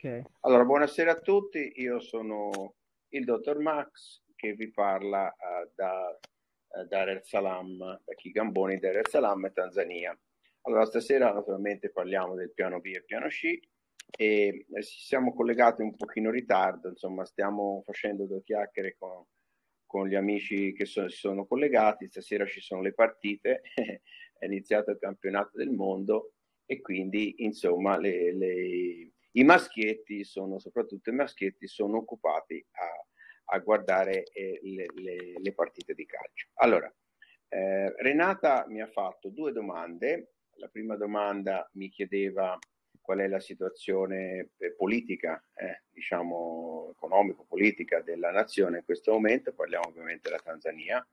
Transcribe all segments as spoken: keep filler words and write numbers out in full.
Ok. Allora, buonasera a tutti, io sono il dottor Max che vi parla uh, da uh, Dar es Salaam, da Kigamboni, Dar es Salaam, Tanzania. Allora, stasera naturalmente parliamo del piano B e piano C e eh, siamo collegati un pochino in ritardo, insomma stiamo facendo due chiacchiere con, con gli amici che so, si sono collegati, stasera ci sono le partite, è iniziato il campionato del mondo e quindi insomma le, le i maschietti sono, soprattutto i maschietti, sono occupati a, a guardare eh, le, le, le partite di calcio. Allora, eh, Renata mi ha fatto due domande. La prima domanda mi chiedeva qual è la situazione eh, politica, eh, diciamo economico-politica della nazione in questo momento, parliamo ovviamente della Tanzania,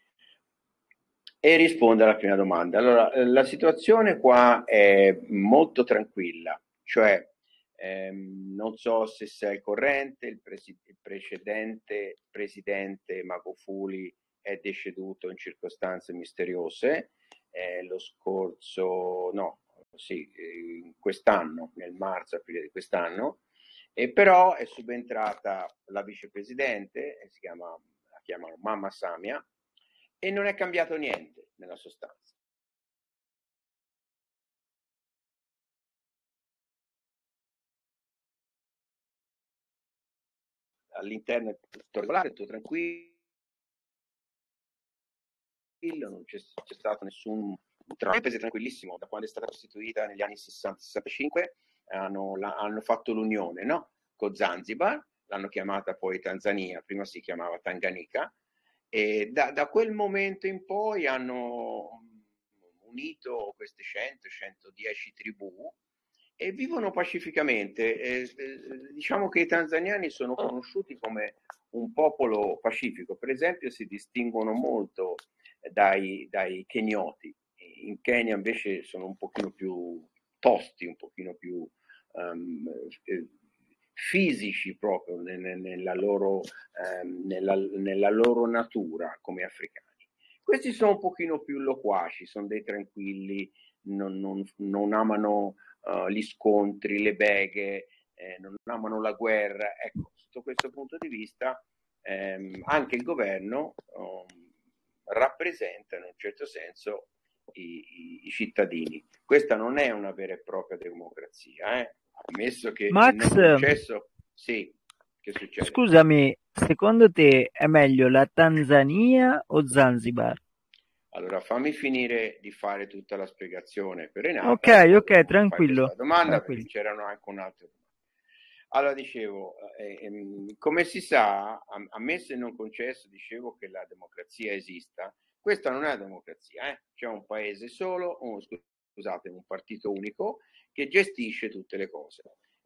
e risponde alla prima domanda. Allora, eh, la situazione qua è molto tranquilla, cioè Ehm, non so se sei al corrente, il, presi- il precedente presidente Magufuli è deceduto in circostanze misteriose eh, lo scorso, no, sì, eh, quest'anno, nel marzo, aprile di quest'anno, e però è subentrata la vicepresidente, eh, si chiama, la chiamano Mamma Samia, e non è cambiato niente nella sostanza. All'interno è tutto regolare, tutto tranquillo, non c'è, c'è stato nessun un paese tranquillissimo da quando è stata costituita negli anni sessanta sessantacinque, hanno, la, hanno fatto l'unione, no? Con Zanzibar, l'hanno chiamata poi Tanzania, prima si chiamava Tanganyika, e da, da quel momento in poi hanno unito queste cento centodieci tribù e vivono pacificamente. E, eh, diciamo che i tanzaniani sono conosciuti come un popolo pacifico, per esempio si distinguono molto dai, dai kenyoti. In Kenya invece sono un pochino più tosti, un pochino più um, eh, fisici proprio nella loro, ehm, nella, nella loro natura come africani. Questi sono un pochino più loquaci, sono dei tranquilli, non, non, non amano uh, gli scontri, le beghe, eh, non amano la guerra. Ecco, sotto questo punto di vista ehm, anche il governo um, rappresenta in un certo senso i, i, i cittadini. Questa non è una vera e propria democrazia, eh? Ammesso che Max, nel processo, sì, che succede? scusami, secondo te è meglio la Tanzania o Zanzibar? Allora fammi finire di fare tutta la spiegazione per Renata Ok, e poi ok, dopo mi fai tranquillo, questa domanda perché tranquillo. c'erano anche un'altra domanda. Allora dicevo, eh, ehm, come si sa, a, a me se non concesso, dicevo che la democrazia esista, questa non è una democrazia, eh? C'è un paese solo, un, scusate, un partito unico che gestisce tutte le cose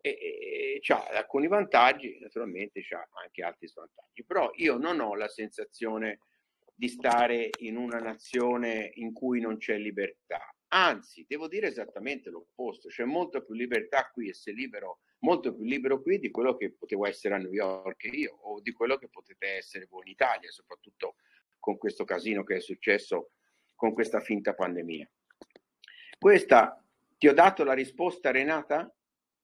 e, e ha alcuni vantaggi, naturalmente ha anche altri svantaggi, però io non ho la sensazione di stare in una nazione in cui non c'è libertà, anzi devo dire esattamente l'opposto, c'è molta più libertà qui e sei libero, molto più libero qui di quello che potevo essere a New York io o di quello che potete essere voi in Italia, soprattutto con questo casino che è successo con questa finta pandemia. Questa ti ho dato la risposta, Renata?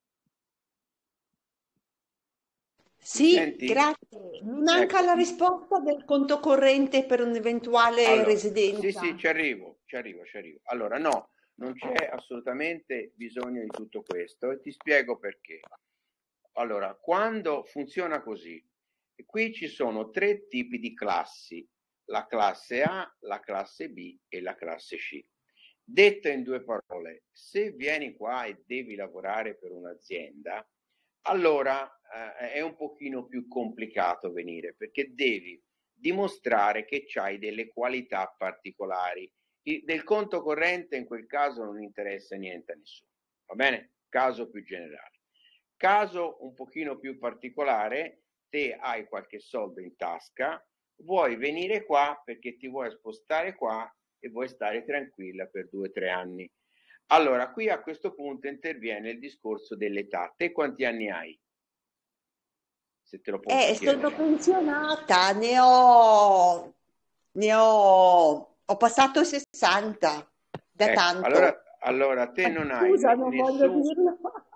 Sì, grazie. Mi manca Ecco. la risposta del conto corrente per un'eventuale Allora, residenza. sì, sì, ci arrivo, ci arrivo, ci arrivo. Allora, no, non c'è assolutamente bisogno di tutto questo e ti spiego perché. Allora, quando funziona così, qui ci sono tre tipi di classi, la classe A, la classe B e la classe C. Detta in due parole, se vieni qua e devi lavorare per un'azienda, allora eh, è un pochino più complicato venire perché devi dimostrare che hai delle qualità particolari. Il, del conto corrente in quel caso non interessa niente a nessuno, va bene? Caso più generale. Caso un pochino più particolare, te hai qualche soldo in tasca, vuoi venire qua perché ti vuoi spostare qua e vuoi stare tranquilla per due o tre anni. Allora, qui a questo punto interviene il discorso dell'età. Te quanti anni hai? Se te lo posso Eh, chiedere. sono pensionata, ne ho, ne ho, ho passato sessanta da Ecco, tanto. allora, allora te non hai Scusa, ne- non voglio nessun, dirlo.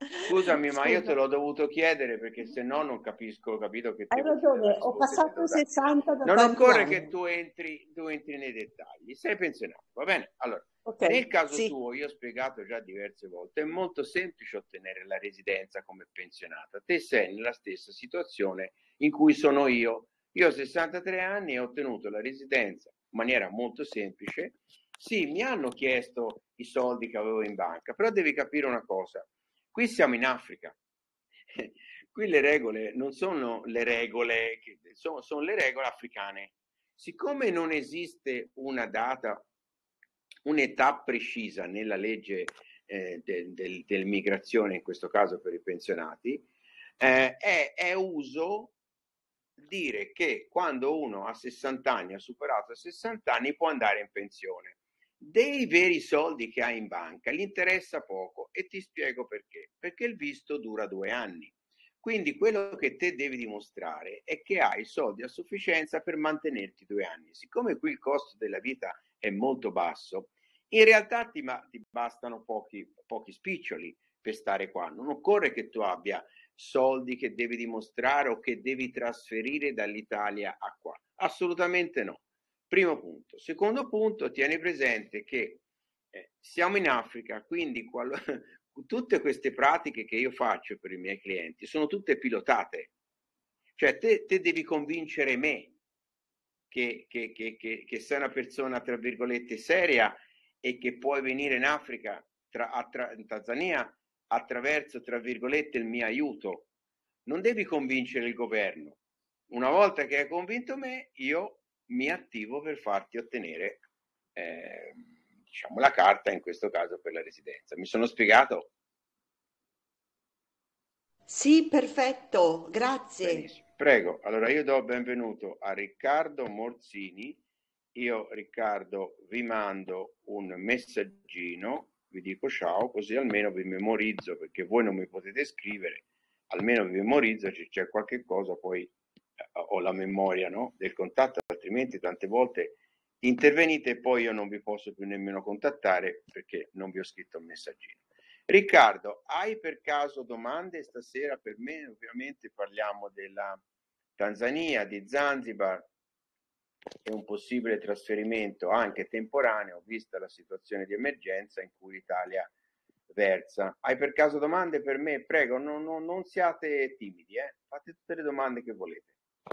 Scusami, ma io te Scusa, l'ho dovuto chiedere perché se no non capisco, ho capito che hai te vuoi sapere la ragione, ho risposta e te passato devo dare. sessanta da Non tanti occorre che anni. tu entri, tu entri nei dettagli, sei pensionato, va bene? Allora, Ok, nel caso sì. tuo, io ho spiegato già diverse volte, è molto semplice ottenere la residenza come pensionata. Te sei nella stessa situazione in cui sono io. Io ho sessantatré anni e ho ottenuto la residenza in maniera molto semplice. Sì, mi hanno chiesto i soldi che avevo in banca, però devi capire una cosa. Qui siamo in Africa. Qui le regole non sono le regole, che, sono, sono le regole africane. Siccome non esiste una data, un'età precisa nella legge eh, del, del, dell'immigrazione, in questo caso per i pensionati, eh, è, è uso dire che quando uno ha sessanta anni, ha superato i sessanta anni, può andare in pensione. Dei veri soldi che hai in banca gli interessa poco e ti spiego perché. Perché il visto dura due anni. Quindi quello che te devi dimostrare è che hai soldi a sufficienza per mantenerti due anni. Siccome qui il costo della vita è molto basso, in realtà ti, ti bastano pochi, pochi spiccioli per stare qua. Non occorre che tu abbia soldi che devi dimostrare o che devi trasferire dall'Italia a qua. Assolutamente no. Primo punto. Secondo punto, tieni presente che eh, siamo in Africa, quindi qual- tutte queste pratiche che io faccio per i miei clienti sono tutte pilotate. Cioè te, te devi convincere me che, che, che, che, che sei una persona, tra virgolette, seria e che puoi venire in Africa, tra, a, tra, in Tanzania, attraverso, tra virgolette, il mio aiuto. Non devi convincere il governo. Una volta che hai convinto me, io mi attivo per farti ottenere eh, diciamo la carta, in questo caso per la residenza. Mi sono spiegato? Sì, perfetto, grazie. Benissimo, prego. Allora io do benvenuto a Riccardo Morzini. Io, Riccardo, vi mando un messaggino, vi dico ciao, così almeno vi memorizzo, perché voi non mi potete scrivere, almeno vi memorizzo, se c'è qualche cosa, poi eh, ho la memoria, no, del contatto, altrimenti tante volte intervenite e poi io non vi posso più nemmeno contattare perché non vi ho scritto un messaggino. Riccardo, hai per caso domande stasera per me? Ovviamente parliamo della Tanzania, di Zanzibar e un possibile trasferimento anche temporaneo, vista la situazione di emergenza in cui l'Italia versa. Hai per caso domande per me? Prego, non, non, non siate timidi, eh? Fate tutte le domande che volete.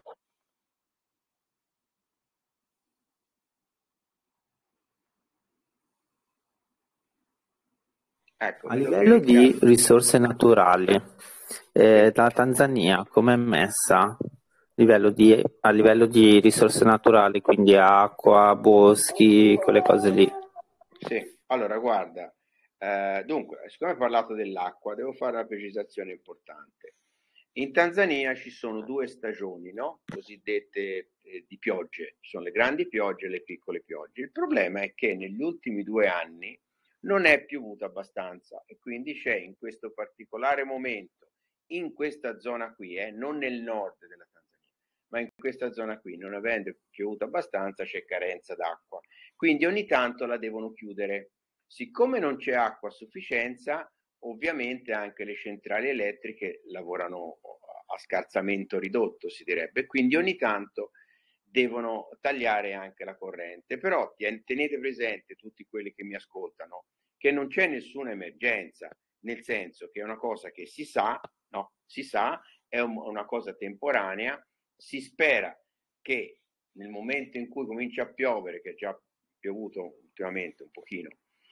Ecco, A vedo che livello di Riccardo... risorse naturali, eh, Sì. la Tanzania come è messa? Livello di- a livello di risorse naturali, quindi acqua, boschi, quelle cose lì. Sì, allora guarda, eh, dunque, siccome hai parlato dell'acqua, devo fare una precisazione importante. In Tanzania ci sono due stagioni, no? Cosiddette eh, di piogge, ci sono le grandi piogge e le piccole piogge. Il problema è che negli ultimi due anni non è piovuto abbastanza e quindi c'è in questo particolare momento, in questa zona qui, eh, non nel nord della Tanzania, ma in questa zona qui, non avendo piovuto abbastanza, c'è carenza d'acqua. Quindi ogni tanto la devono chiudere. Siccome non c'è acqua a sufficienza, ovviamente anche le centrali elettriche lavorano a scarsamente ridotto, si direbbe, quindi ogni tanto devono tagliare anche la corrente. Però tenete presente, tutti quelli che mi ascoltano, che non c'è nessuna emergenza, nel senso che è una cosa che si sa, no, si sa, è un, una cosa temporanea, si spera che nel momento in cui comincia a piovere, che è già piovuto ultimamente un pochino,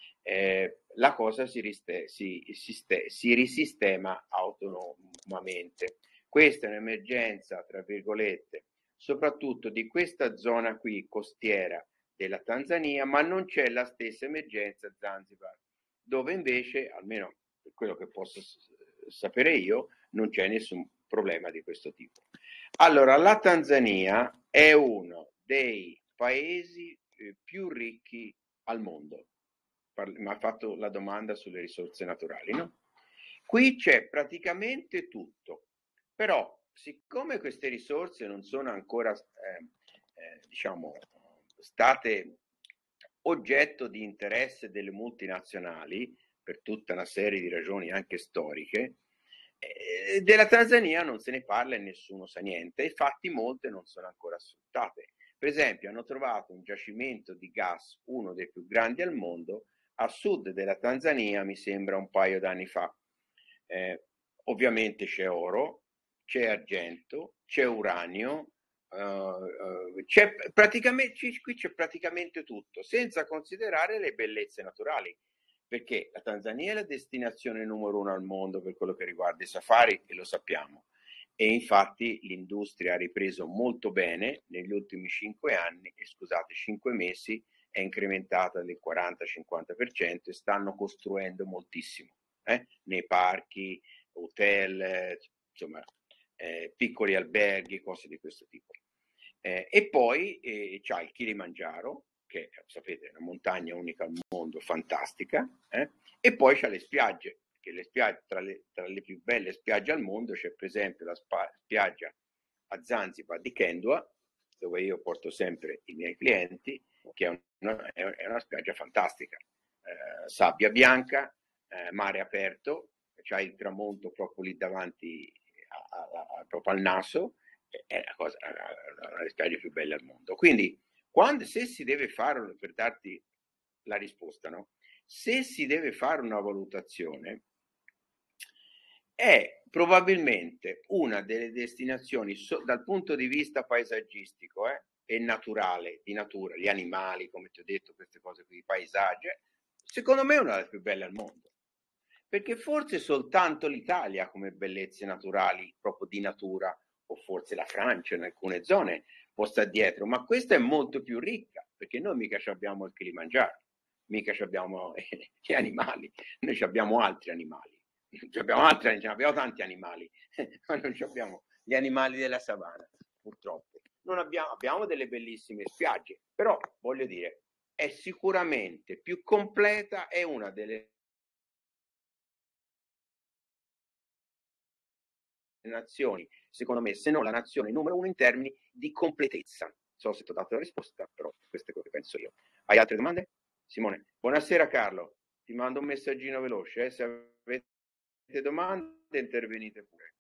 eh, la cosa si, riste, si, si, si risistema autonomamente. Questa è un'emergenza, tra virgolette, soprattutto di questa zona qui costiera della Tanzania, ma non c'è la stessa emergenza a Zanzibar, dove invece, almeno per quello che posso sapere io, non c'è nessun problema di questo tipo. Allora, la Tanzania è uno dei paesi eh, più ricchi al mondo. Mi ha fatto la domanda sulle risorse naturali, no? Qui c'è praticamente tutto, però siccome queste risorse non sono ancora eh, eh, diciamo state oggetto di interesse delle multinazionali, per tutta una serie di ragioni anche storiche. Eh, della Tanzania non se ne parla e nessuno sa niente, infatti molte non sono ancora sfruttate. Per esempio hanno trovato un giacimento di gas, uno dei più grandi al mondo, a sud della Tanzania, mi sembra un paio d'anni fa. Eh, ovviamente c'è oro, c'è argento, c'è uranio, uh, uh, c'è praticamente, qui c'è praticamente tutto, senza considerare le bellezze naturali, perché la Tanzania è la destinazione numero uno al mondo per quello che riguarda i safari, e lo sappiamo. E infatti l'industria ha ripreso molto bene negli ultimi cinque anni, e scusate, cinque mesi, è incrementata del quaranta cinquanta per cento e stanno costruendo moltissimo, eh? Nei parchi, hotel, eh, insomma, eh, piccoli alberghi, cose di questo tipo. Eh, e poi eh, c'è il Kilimangiaro, che sapete è una montagna unica al mondo, fantastica, eh? E poi c'è le spiagge, che le spiagge, tra le, tra le più belle spiagge al mondo c'è per esempio la spa, spiaggia a Zanzibar di Kendua, dove io porto sempre i miei clienti, che è una, è una spiaggia fantastica, eh, sabbia bianca, eh, mare aperto, c'è il tramonto proprio lì davanti a, a, a, proprio al naso, è la cosa, una delle spiagge più belle al mondo. Quindi quando, se si deve fare, per darti la risposta, no? Se si deve fare una valutazione, è probabilmente una delle destinazioni so, dal punto di vista paesaggistico eh, e naturale, di natura, gli animali, come ti ho detto, queste cose qui, i paesaggi, secondo me è una delle più belle al mondo, perché forse soltanto l'Italia come bellezze naturali, proprio di natura, o forse la Francia in alcune zone può stare dietro, ma questa è molto più ricca, perché noi mica abbiamo il Kilimangiaro, mica abbiamo gli animali, noi abbiamo altri animali. Abbiamo, altri, abbiamo tanti animali, ma non abbiamo gli animali della savana, purtroppo. Non abbiamo, abbiamo delle bellissime spiagge, però voglio dire, è sicuramente più completa, è una delle nazioni, secondo me, se non la nazione numero uno in termini di completezza. Non so se ti ho dato la risposta, però queste cose penso io. Hai altre domande? Simone? Buonasera Carlo, ti mando un messaggino veloce, eh, se avete domande intervenite pure.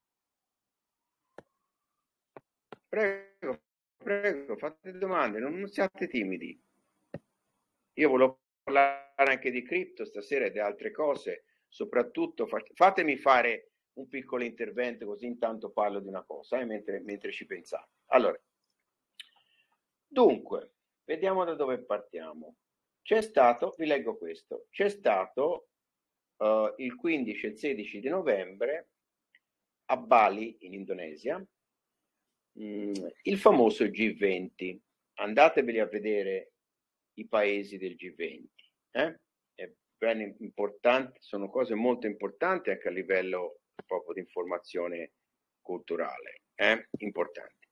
Prego, prego, fate domande, non, non siate timidi. Io volevo parlare anche di cripto stasera e di altre cose, soprattutto fatemi fare un piccolo intervento così intanto parlo di una cosa, eh, mentre, mentre ci pensate. Allora, dunque, vediamo da dove partiamo. C'è stato, vi leggo questo, c'è stato uh, il quindici e il sedici di novembre a Bali, in Indonesia, mh, il famoso G venti. Andateveli a vedere i paesi del G venti. Eh? È ben importante, sono cose molto importanti anche a livello proprio di informazione culturale. Eh? Importante.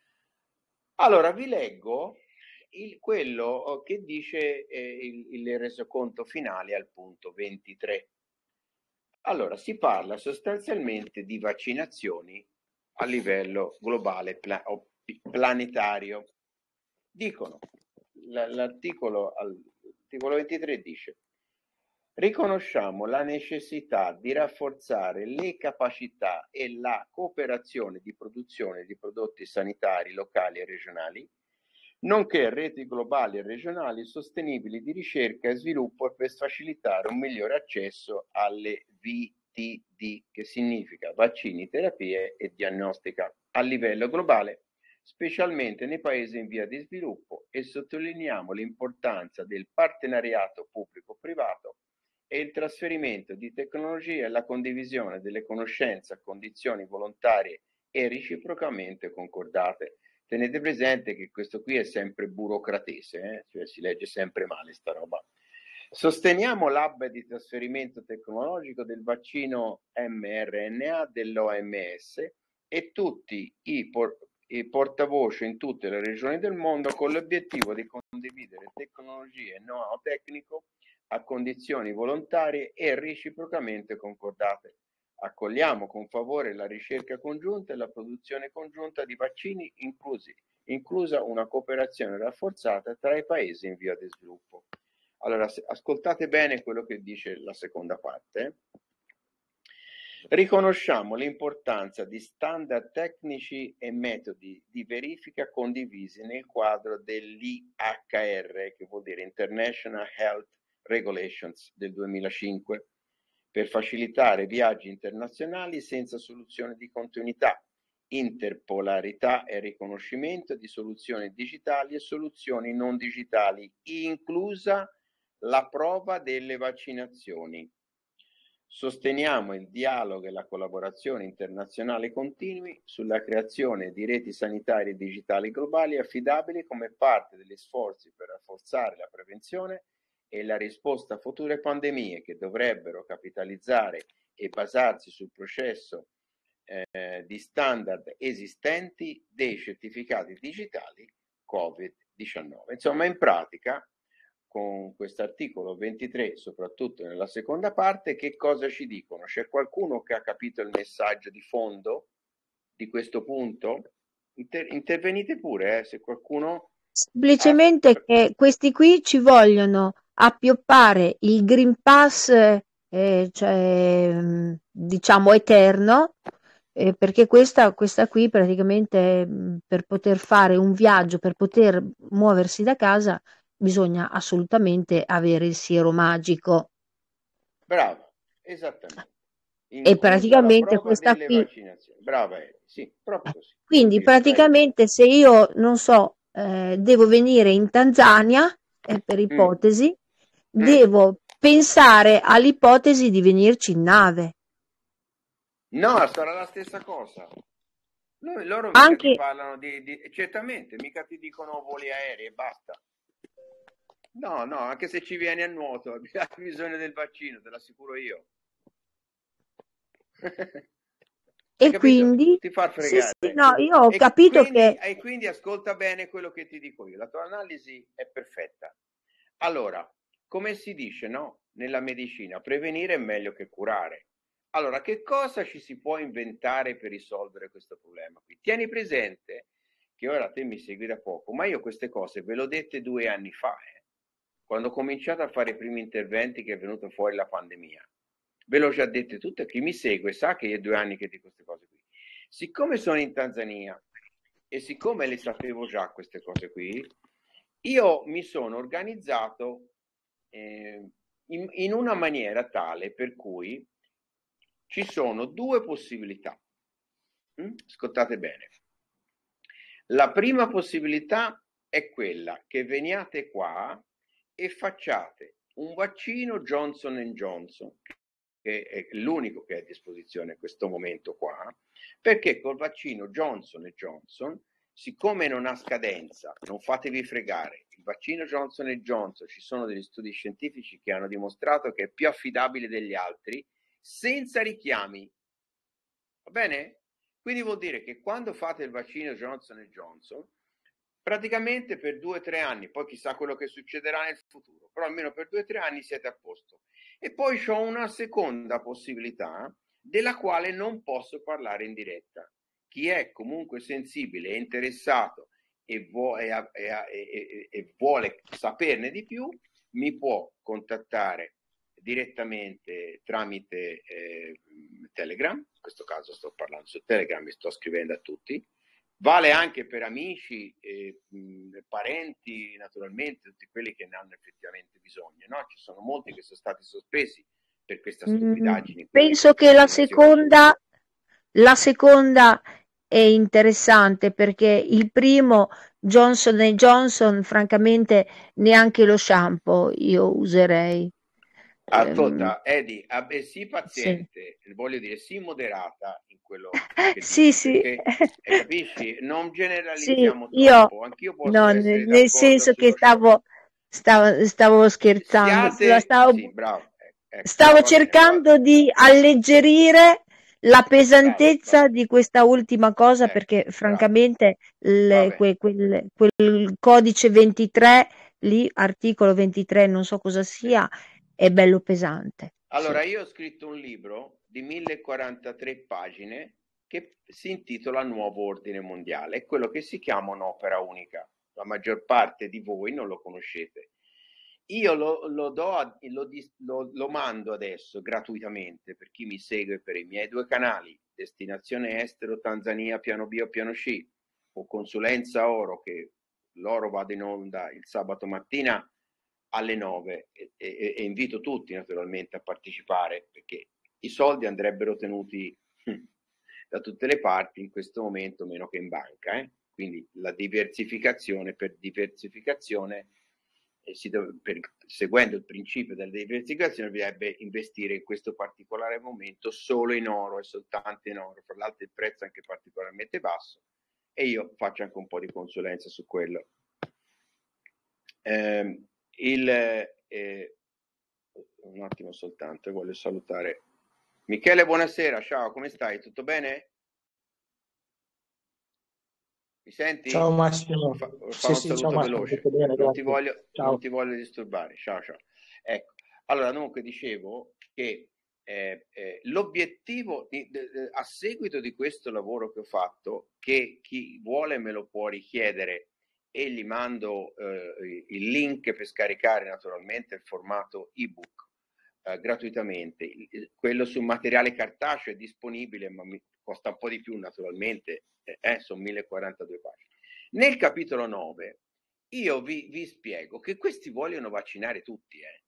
Allora, vi leggo il, quello che dice eh, il, il resoconto finale al punto ventitré. Allora, si parla sostanzialmente di vaccinazioni a livello globale pla- o planetario. Dicono, l- l'articolo, l'articolo ventitré dice: riconosciamo la necessità di rafforzare le capacità e la cooperazione di produzione di prodotti sanitari locali e regionali, nonché reti globali e regionali sostenibili di ricerca e sviluppo per facilitare un migliore accesso alle V T D, che significa vaccini, terapie e diagnostica, a livello globale, specialmente nei paesi in via di sviluppo, e sottolineiamo l'importanza del partenariato pubblico-privato e il trasferimento di tecnologie e la condivisione delle conoscenze a condizioni volontarie e reciprocamente concordate. Tenete presente che questo qui è sempre burocratese, eh? Cioè si legge sempre male sta roba. Sosteniamo l'hub di trasferimento tecnologico del vaccino mRNA dell'O M S e tutti i, por- i portavoce in tutte le regioni del mondo con l'obiettivo di condividere tecnologie e know-how tecnico a condizioni volontarie e reciprocamente concordate. Accogliamo con favore la ricerca congiunta e la produzione congiunta di vaccini, inclusi, inclusa una cooperazione rafforzata tra i paesi in via di sviluppo. Allora, se, ascoltate bene quello che dice la seconda parte. Riconosciamo l'importanza di standard tecnici e metodi di verifica condivisi nel quadro dell'I H R, che vuol dire International Health Regulations del duemilacinque, per facilitare viaggi internazionali senza soluzione di continuità, interpolarità e riconoscimento di soluzioni digitali e soluzioni non digitali, inclusa la prova delle vaccinazioni. Sosteniamo il dialogo e la collaborazione internazionale continui sulla creazione di reti sanitarie digitali globali affidabili come parte degli sforzi per rafforzare la prevenzione e la risposta a future pandemie che dovrebbero capitalizzare e basarsi sul processo eh, di standard esistenti dei certificati digitali covid diciannove. Insomma, in pratica, con questo articolo ventitré, soprattutto nella seconda parte, che cosa ci dicono? C'è qualcuno che ha capito il messaggio di fondo di questo punto? Inter- intervenite pure, eh, se qualcuno... Semplicemente ha... che questi qui ci vogliono appioppare il Green Pass, eh, cioè, diciamo, eterno, eh, perché questa, questa qui praticamente per poter fare un viaggio, per poter muoversi da casa, bisogna assolutamente avere il siero magico. Bravo, esattamente. Inclusa e praticamente questa qui... vaccinazioni. Brava, Eri. Sì, proprio così. Quindi praticamente se io, non so, eh, devo venire in Tanzania, eh, per ipotesi, mm. devo mm. pensare all'ipotesi di venirci in nave. No, sarà la stessa cosa. Noi, loro mica Anche... ti parlano di, di... Certamente, mica ti dicono voli aerei e basta. No, no, anche se ci vieni a nuoto, hai bisogno del vaccino, te l'assicuro io. E quindi ti fa fregare. Sì, sì, no, io ho e capito quindi, che e quindi ascolta bene quello che ti dico io. La tua analisi è perfetta. Allora, come si dice, no? Nella medicina, prevenire è meglio che curare. Allora, che cosa ci si può inventare per risolvere questo problema qui? Tieni presente che ora te mi segui da poco, ma io queste cose ve l'ho dette due anni fa, eh, quando ho cominciato a fare i primi interventi che è venuto fuori la pandemia. Ve l'ho già dette tutte, chi mi segue sa che è due anni che dico queste cose qui. Siccome sono in Tanzania e siccome le sapevo già queste cose qui, io mi sono organizzato eh, in, in una maniera tale per cui ci sono due possibilità. Mm? Ascoltate bene. La prima possibilità è quella che veniate qua e facciate un vaccino Johnson and Johnson, che è l'unico che è a disposizione in questo momento qua, perché col vaccino Johnson and Johnson, siccome non ha scadenza, non fatevi fregare, il vaccino Johnson and Johnson, ci sono degli studi scientifici che hanno dimostrato che è più affidabile degli altri, senza richiami. Va bene? Quindi vuol dire che quando fate il vaccino Johnson and Johnson, praticamente per due o tre anni, poi chissà quello che succederà nel futuro, però almeno per due o tre anni siete a posto. E poi c'ho una seconda possibilità della quale non posso parlare in diretta. Chi è comunque sensibile e interessato e, vuo- e, e, e, e vuole saperne di più, mi può contattare direttamente tramite eh, Telegram. In questo caso sto parlando su Telegram, mi sto scrivendo a tutti. Vale anche per amici, eh, mh, parenti, naturalmente, tutti quelli che ne hanno effettivamente bisogno, no? Ci sono molti che sono stati sospesi per questa stupidaggine. Mm, penso che la seconda, la seconda è interessante perché il primo Johnson and Johnson, francamente, neanche lo shampoo io userei. Ascolta, Edi, abbi, sii paziente, sì. Voglio dire, sii moderata in quello che sì, dici, sì. perché, eh, capisci? Non generalizziamo sì, troppo, io, anch'io posso no, essere nel senso che stavo, stavo, stavo scherzando, Siate... stavo, sì, bravo. Ecco, stavo no, cercando bene, di alleggerire la pesantezza bravo, di questa ultima cosa, ecco, perché bravo. francamente le, que, quel, quel codice ventitré lì, articolo ventitré, non so cosa sia, è bello pesante. Allora, sì. io ho scritto un libro di mille quarantatré pagine che si intitola Nuovo Ordine Mondiale, è quello che si chiama un'opera unica. La maggior parte di voi non lo conoscete. io lo, lo, do a, lo, dis- lo, lo mando adesso gratuitamente per chi mi segue per i miei due canali, Destinazione Estero, Tanzania, piano B o piano C, o Consulenza Oro, che l'oro vada in onda il sabato mattina alle nove, e, e, e invito tutti naturalmente a partecipare, perché i soldi andrebbero tenuti da tutte le parti in questo momento, meno che in banca, eh? Quindi la diversificazione per diversificazione, eh, si dov- per, seguendo il principio della diversificazione, bisognerebbe investire in questo particolare momento solo in oro e soltanto in oro, fra l'altro il prezzo è anche particolarmente basso, e io faccio anche un po' di consulenza su quello. Eh, il, eh, un attimo soltanto, voglio salutare Michele, buonasera, ciao, come stai? Tutto bene? Mi senti? Ciao Massimo. Fa, fa Sì, un sì, saluto ciao Massimo, veloce, tutto bene, non ti, grazie. voglio, Ciao. non ti voglio disturbare, ciao ciao. Ecco, allora dunque dicevo che eh, eh, l'obiettivo, di, de, de, a seguito di questo lavoro che ho fatto, che chi vuole me lo può richiedere e gli mando eh, il link per scaricare naturalmente il formato ebook eh, gratuitamente. Quello sul materiale cartaceo è disponibile, ma mi costa un po' di più naturalmente, eh, sono mille quarantadue pagine. Nel capitolo nove io vi, vi spiego che questi vogliono vaccinare tutti, eh.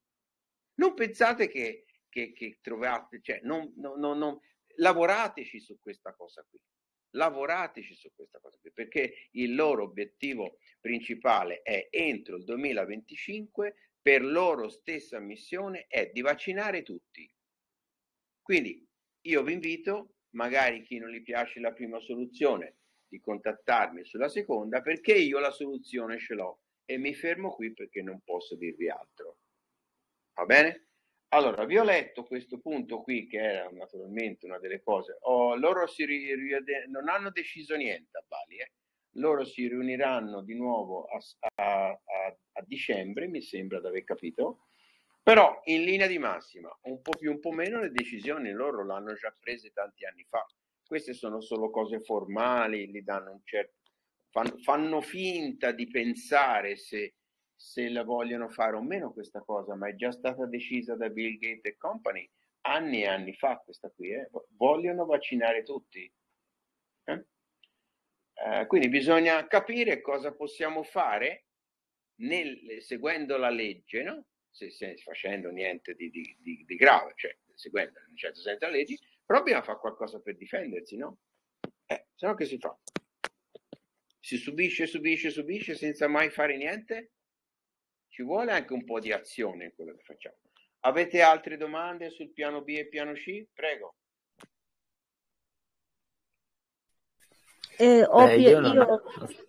Non pensate che, che, che trovate, cioè non, non, non, non, lavorateci su questa cosa qui, lavorateci su questa cosa qui, perché il loro obiettivo principale è entro il duemilaventicinque, per loro stessa missione è di vaccinare tutti. Quindi io vi invito, magari chi non gli piace la prima soluzione, di contattarmi sulla seconda, perché io la soluzione ce l'ho e mi fermo qui perché non posso dirvi altro. Va bene? Allora, vi ho letto questo punto qui, che era naturalmente una delle cose. Oh, loro si ri- ri- non hanno deciso niente a Bali, eh. Loro si riuniranno di nuovo a, a, a, a dicembre, mi sembra di aver capito, però in linea di massima, un po' più un po' meno, le decisioni loro l'hanno già prese tanti anni fa. Queste sono solo cose formali, gli danno un certo, fanno, fanno finta di pensare se, se la vogliono fare o meno questa cosa, ma è già stata decisa da Bill Gates e company anni e anni fa questa qui, eh? Vogliono vaccinare tutti. Eh? Eh, quindi bisogna capire cosa possiamo fare nel, seguendo la legge, no? Se, se facendo niente di, di, di, di grave, cioè seguendo in un certo senso la legge, però bisogna fare qualcosa per difendersi, no? Eh, se no che si fa? Si subisce, subisce, subisce senza mai fare niente? Ci vuole anche un po' di azione in quello che facciamo. Avete altre domande sul piano B e piano C? Prego. Eh, Beh, io non... io...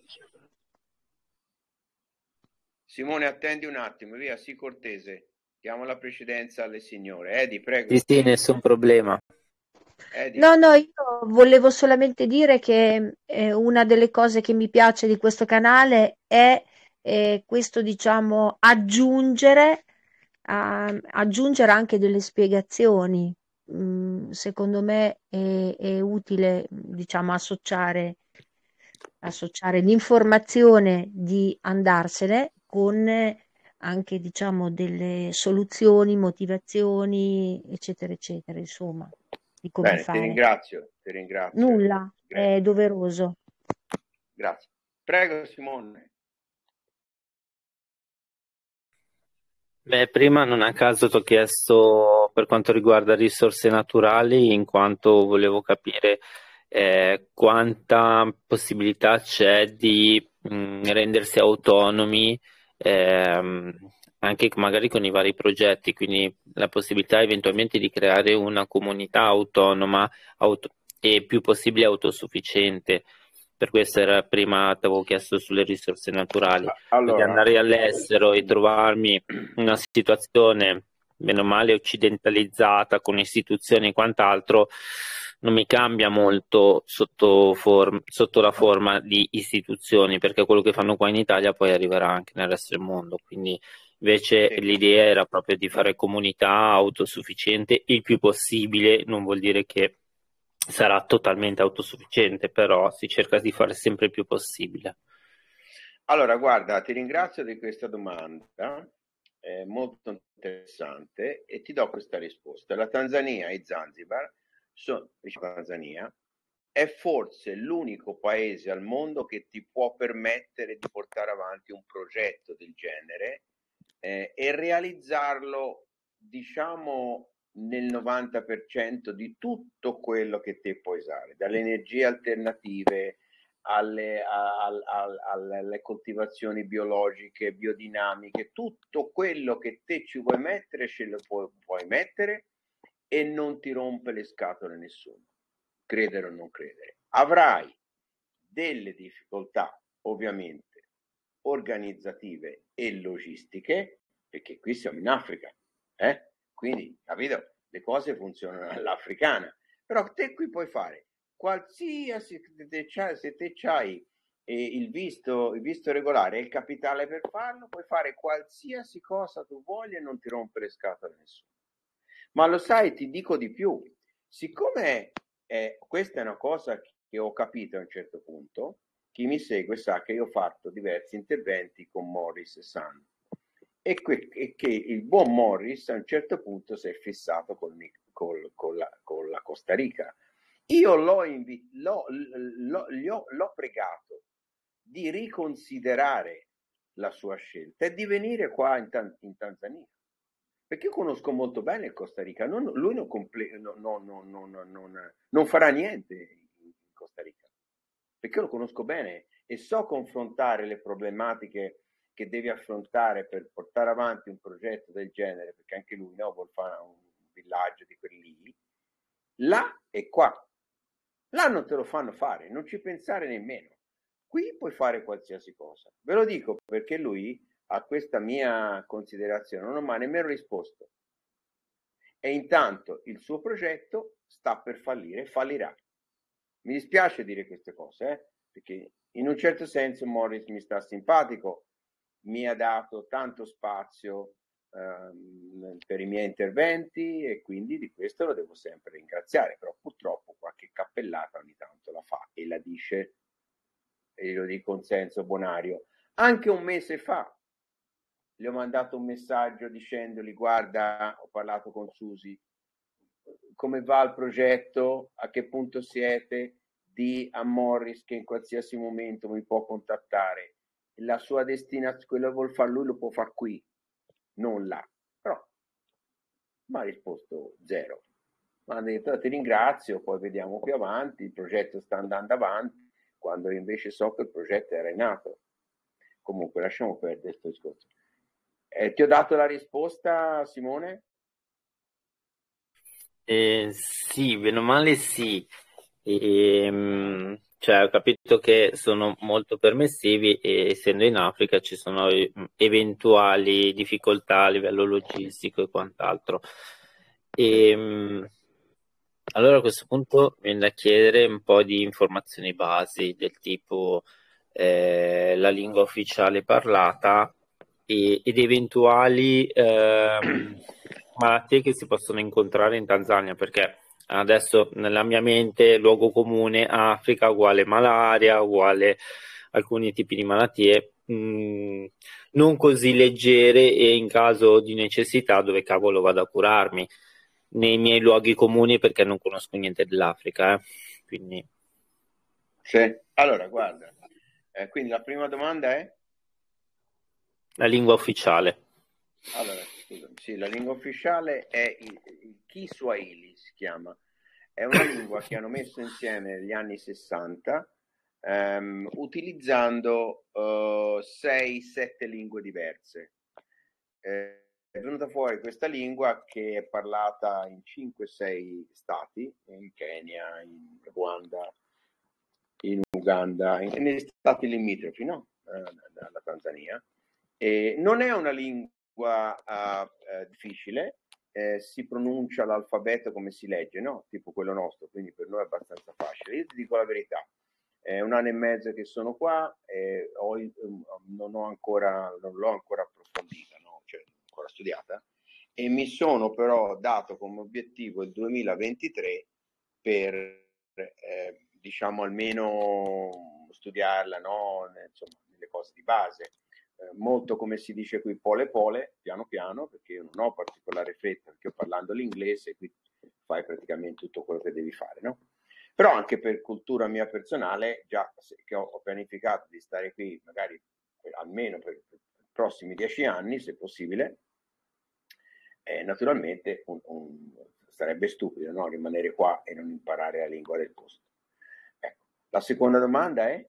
Simone, attendi un attimo, via, sii cortese. Diamo la precedenza alle signore. Edi, prego. Sì, sì, nessun problema. Edi. No, no, io volevo solamente dire che eh, una delle cose che mi piace di questo canale è eh, questo, diciamo, aggiungere, a, aggiungere anche delle spiegazioni. Mm, secondo me è, è utile, diciamo, associare, associare l'informazione di andarsene con eh, anche, diciamo, delle soluzioni, motivazioni, eccetera, eccetera, insomma, di come Bene, fare. ti ringrazio, ti ringrazio. Nulla, Grazie. è doveroso. Grazie. Prego Simone. Beh, prima non a caso ti ho chiesto per quanto riguarda risorse naturali, in quanto volevo capire eh, quanta possibilità c'è di mh, rendersi autonomi, ehm, anche magari con i vari progetti, quindi la possibilità eventualmente di creare una comunità autonoma auto- e più possibile autosufficiente. Per questo era prima ti avevo chiesto sulle risorse naturali, allora, perché andare all'estero e trovarmi una situazione meno male occidentalizzata con istituzioni e quant'altro non mi cambia molto sotto, form- sotto la forma di istituzioni, perché quello che fanno qua in Italia poi arriverà anche nel resto del mondo, quindi invece sì. L'idea era proprio di fare comunità autosufficiente il più possibile, non vuol dire che sarà totalmente autosufficiente, però si cerca di fare sempre il più possibile. Allora, guarda, ti ringrazio di questa domanda eh, molto interessante e ti do questa risposta. La Tanzania e Zanzibar, sono, Tanzania è forse l'unico paese al mondo che ti può permettere di portare avanti un progetto del genere eh, e realizzarlo, diciamo, nel novanta per cento di tutto quello che te puoi usare, dalle energie alternative alle, al, al, alle coltivazioni biologiche, biodinamiche, tutto quello che te ci vuoi mettere ce lo puoi, puoi mettere e non ti rompe le scatole nessuno, credere o non credere. Avrai delle difficoltà ovviamente organizzative e logistiche, perché qui siamo in Africa, eh? Quindi, capito? Le cose funzionano all'africana, però te qui puoi fare qualsiasi, se te c'hai eh, il visto, il visto regolare e il capitale per farlo, puoi fare qualsiasi cosa tu voglia e non ti rompere le scatole a nessuno. Ma lo sai, ti dico di più, siccome eh, questa è una cosa che ho capito a un certo punto, chi mi segue sa che io ho fatto diversi interventi con Morris e Sun e, que- e che il buon Morris a un certo punto si è fissato col, col, con, la, con la Costa Rica. Io l'ho, invi- l'ho, l'ho, l'ho, l'ho pregato di riconsiderare la sua scelta e di venire qua in, Tan- in Tanzania, perché io conosco molto bene il Costa Rica. Non, lui non, comple- no, no, no, no, non, non farà niente in Costa Rica, perché io lo conosco bene e so confrontare le problematiche che devi affrontare per portare avanti un progetto del genere, perché anche lui no, vuol fare un villaggio di quelli là e qua. Là non te lo fanno fare, non ci pensare nemmeno. Qui puoi fare qualsiasi cosa. Ve lo dico perché lui a questa mia considerazione non ho mai nemmeno risposto. E intanto il suo progetto sta per fallire, fallirà. Mi dispiace dire queste cose, eh? Perché in un certo senso Morris mi sta simpatico, mi ha dato tanto spazio ehm, per i miei interventi e quindi di questo lo devo sempre ringraziare, però purtroppo qualche cappellata ogni tanto la fa e la dice, e lo dico in senso bonario. Anche un mese fa gli ho mandato un messaggio dicendogli: guarda, ho parlato con Susi, come va il progetto, a che punto siete, di a Morris che in qualsiasi momento mi può contattare, la sua destinazione, quello che vuol fare lui lo può fare qui, non là. Però mi ha risposto zero, mi ha detto ti ringrazio, poi vediamo più avanti, il progetto sta andando avanti, quando invece so che il progetto era nato. Comunque lasciamo perdere questo discorso. Eh, ti ho dato la risposta, Simone? Eh, sì, bene o male sì. E, mh, cioè, ho capito che sono molto permissivi e essendo in Africa ci sono eh, eventuali difficoltà a livello logistico e quant'altro. E, mh, allora a questo punto viene da chiedere un po' di informazioni basi del tipo eh, la lingua ufficiale parlata e, ed eventuali ehm, malattie che si possono incontrare in Tanzania, perché adesso nella mia mente luogo comune Africa uguale malaria, uguale alcuni tipi di malattie mh, non così leggere e in caso di necessità dove cavolo vado a curarmi nei miei luoghi comuni perché non conosco niente dell'Africa, eh. Quindi sì. Allora guarda, eh, quindi la prima domanda è? La lingua ufficiale. Allora, scusami, sì, la lingua ufficiale è il, il Kiswahili, si chiama. È una lingua che hanno messo insieme negli anni sessanta ehm, utilizzando sei sette lingue diverse. Eh, è venuta fuori questa lingua che è parlata in cinque sei stati, in Kenya, in Rwanda, in Uganda, in, negli stati limitrofi, no? Eh, dalla Tanzania. E non è una lingua uh, uh, difficile, eh, si pronuncia l'alfabeto come si legge, no? Tipo quello nostro, quindi per noi è abbastanza facile. Io ti dico la verità, è un anno e mezzo che sono qua e ho, non, ho ancora, non l'ho ancora approfondita, no? Cioè, ancora studiata, e mi sono però dato come obiettivo il duemilaventitré per eh, diciamo almeno studiarla, no? Insomma, nelle cose di base. molto, come si dice qui, pole pole, piano piano, perché io non ho particolare fretta, perché io parlando l'inglese qui fai praticamente tutto quello che devi fare, no? Però anche per cultura mia personale, già che ho, ho pianificato di stare qui magari per, almeno per, per i prossimi dieci anni, se possibile, eh, naturalmente un, un, sarebbe stupido, no? Rimanere qua e non imparare la lingua del posto. Ecco. La seconda domanda è?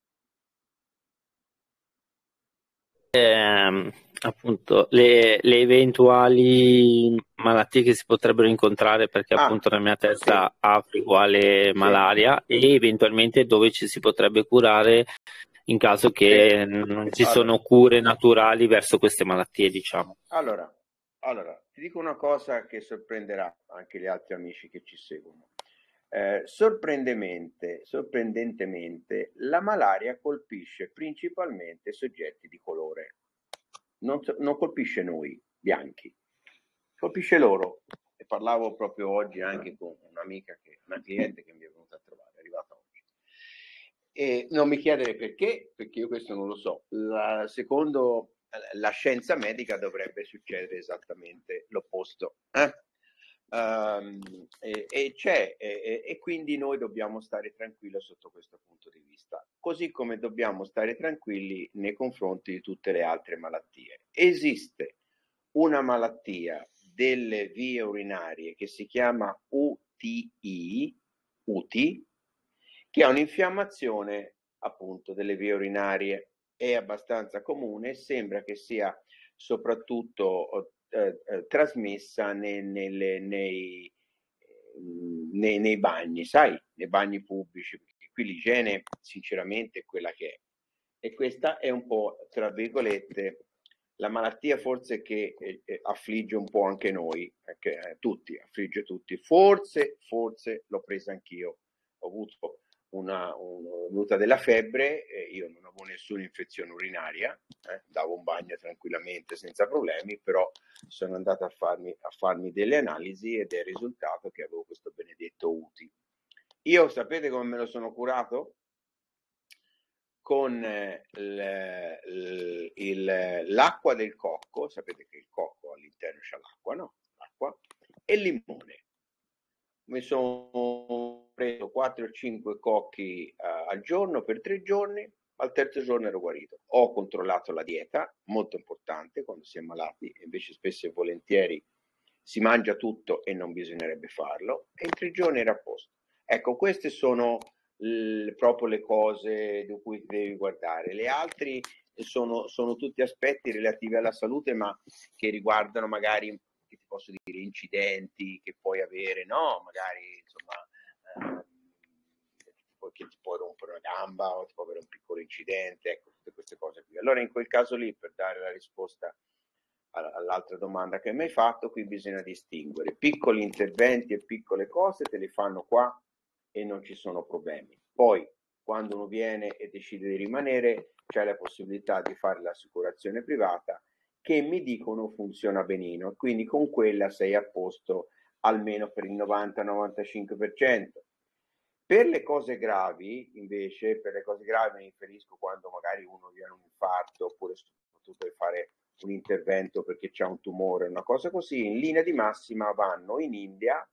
Eh, appunto le, le eventuali malattie che si potrebbero incontrare, perché Ah, appunto nella mia testa sì, apre uguale sì, malaria, e eventualmente dove ci si potrebbe curare in caso sì. che non ci Allora, sono cure naturali verso queste malattie, diciamo. allora, allora, ti dico una cosa che sorprenderà anche gli altri amici che ci seguono. Eh, sorprendentemente, sorprendentemente, la malaria colpisce principalmente soggetti di colore, non, non colpisce noi bianchi, colpisce loro. E parlavo proprio oggi anche con un'amica, che, una cliente che mi è venuta a trovare, è arrivata oggi. E non mi chiedere perché, perché io questo non lo so. La, secondo la scienza medica dovrebbe succedere esattamente l'opposto. Eh? Um, e, e c'è e, e quindi noi dobbiamo stare tranquilli sotto questo punto di vista, così come dobbiamo stare tranquilli nei confronti di tutte le altre malattie. Esiste una malattia delle vie urinarie che si chiama U T I, U T I, che è un'infiammazione appunto delle vie urinarie, è abbastanza comune e sembra che sia soprattutto eh, eh, trasmessa nei, nelle, nei, nei, nei bagni, sai, nei bagni pubblici, perché qui l'igiene sinceramente è quella che è. E questa è un po', tra virgolette, la malattia forse che eh, eh, affligge un po' anche noi, perché eh, tutti, affligge tutti. Forse, forse l'ho presa anch'io, ho avuto una, una venuta della febbre, eh, io non avevo nessuna infezione urinaria, eh, davo un bagno tranquillamente senza problemi, però sono andato a farmi, a farmi delle analisi ed è il risultato che avevo questo benedetto U T I. Io sapete come me lo sono curato? Con il, il, il, l'acqua del cocco, sapete che il cocco all'interno c'è l'acqua, no? L'acqua, e il limone. Mi sono preso quattro o cinque cocchi uh, al giorno per tre giorni, al terzo giorno ero guarito. Ho controllato la dieta, molto importante quando si è malati, invece spesso e volentieri si mangia tutto e non bisognerebbe farlo, e in tre giorni era a posto. Ecco, queste sono l- proprio le cose di cui devi guardare. Le altre sono, sono tutti aspetti relativi alla salute, ma che riguardano magari, che ti posso dire, incidenti che puoi avere, no? Magari, insomma, eh, che ti puoi rompere una gamba o ti può avere un piccolo incidente, ecco, tutte queste cose qui. Allora, in quel caso lì, per dare la risposta all'altra domanda che mi hai fatto, qui bisogna distinguere piccoli interventi e piccole cose, te le fanno qua e non ci sono problemi. Poi quando uno viene e decide di rimanere c'è la possibilità di fare l'assicurazione privata, che mi dicono funziona benino, quindi con quella sei a posto almeno per il novanta novantacinque per cento. Per le cose gravi invece, per le cose gravi mi riferisco quando magari uno viene un infarto, oppure tu puoi fare un intervento perché c'è un tumore, una cosa così, in linea di massima vanno in India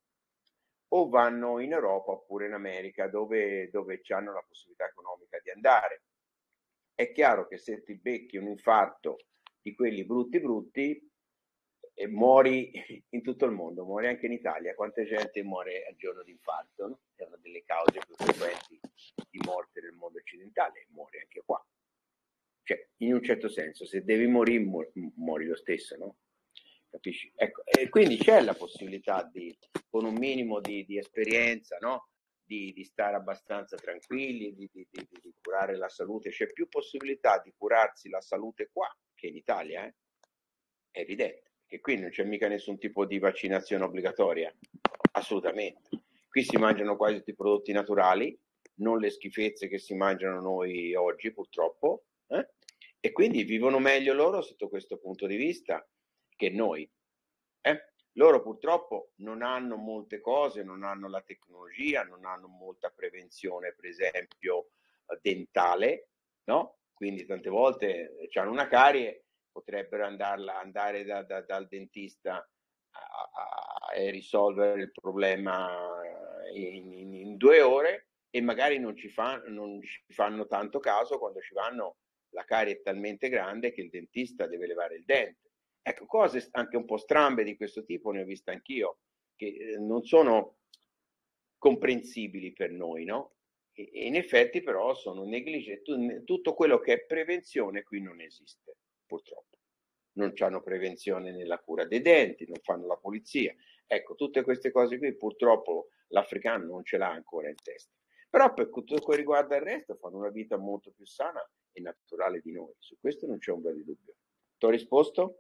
o vanno in Europa oppure in America, dove, dove hanno la possibilità economica di andare. È chiaro che se ti becchi un infarto di quelli brutti brutti e muori in tutto il mondo, muori anche in Italia. Quanta gente muore al giorno di infarto, no? È una delle cause più frequenti di morte nel mondo occidentale, e muore anche qua. Cioè, in un certo senso, se devi morire, mu- muori lo stesso, no? Capisci? Ecco, e quindi c'è la possibilità di, con un minimo di, di esperienza, no? Di, di stare abbastanza tranquilli, di, di, di, di curare la salute. C'è più possibilità di curarsi la salute qua che in Italia, eh? È evidente, che qui non c'è mica nessun tipo di vaccinazione obbligatoria, assolutamente. Qui si mangiano quasi tutti i prodotti naturali, non le schifezze che si mangiano noi oggi, purtroppo, eh? E quindi vivono meglio loro sotto questo punto di vista che noi. Eh? Loro purtroppo non hanno molte cose, non hanno la tecnologia, non hanno molta prevenzione, per esempio, dentale, no? quindi tante volte hanno una carie, potrebbero andarla, andare da, da, dal dentista a, a, a risolvere il problema in, in, in due ore e magari non ci, fa, non ci fanno tanto caso quando ci vanno, la carie è talmente grande che il dentista deve levare il dente. Ecco, cose anche un po' strambe di questo tipo ne ho viste anch'io, che non sono comprensibili per noi, no? E, e in effetti però sono negligenti. Tutto quello che è prevenzione qui non esiste, purtroppo. Non hanno prevenzione nella cura dei denti, non fanno la pulizia. Ecco, tutte queste cose qui purtroppo l'africano non ce l'ha ancora in testa. Però per tutto quello che riguarda il resto fanno una vita molto più sana e naturale di noi. Su questo non c'è un bel dubbio. Ti ho risposto?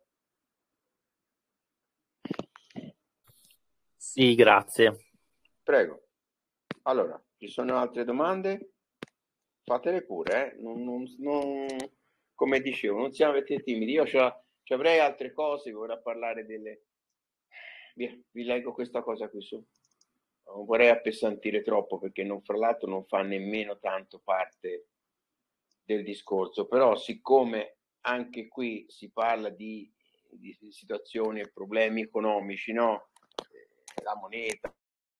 Sì, grazie. Prego. Allora, ci sono altre domande? Fatele pure, eh? non, non, non, come dicevo, non siamo timidi. Io ci avrei altre cose, vorrei parlare delle... Via, vi leggo questa cosa qui su. Non vorrei appesantire troppo perché non, fra l'altro non fa nemmeno tanto parte del discorso, però siccome anche qui si parla di, di situazioni e problemi economici, no? La moneta,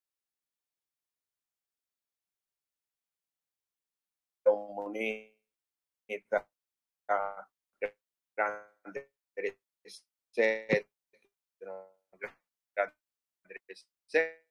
moneta grande reset, grande reset,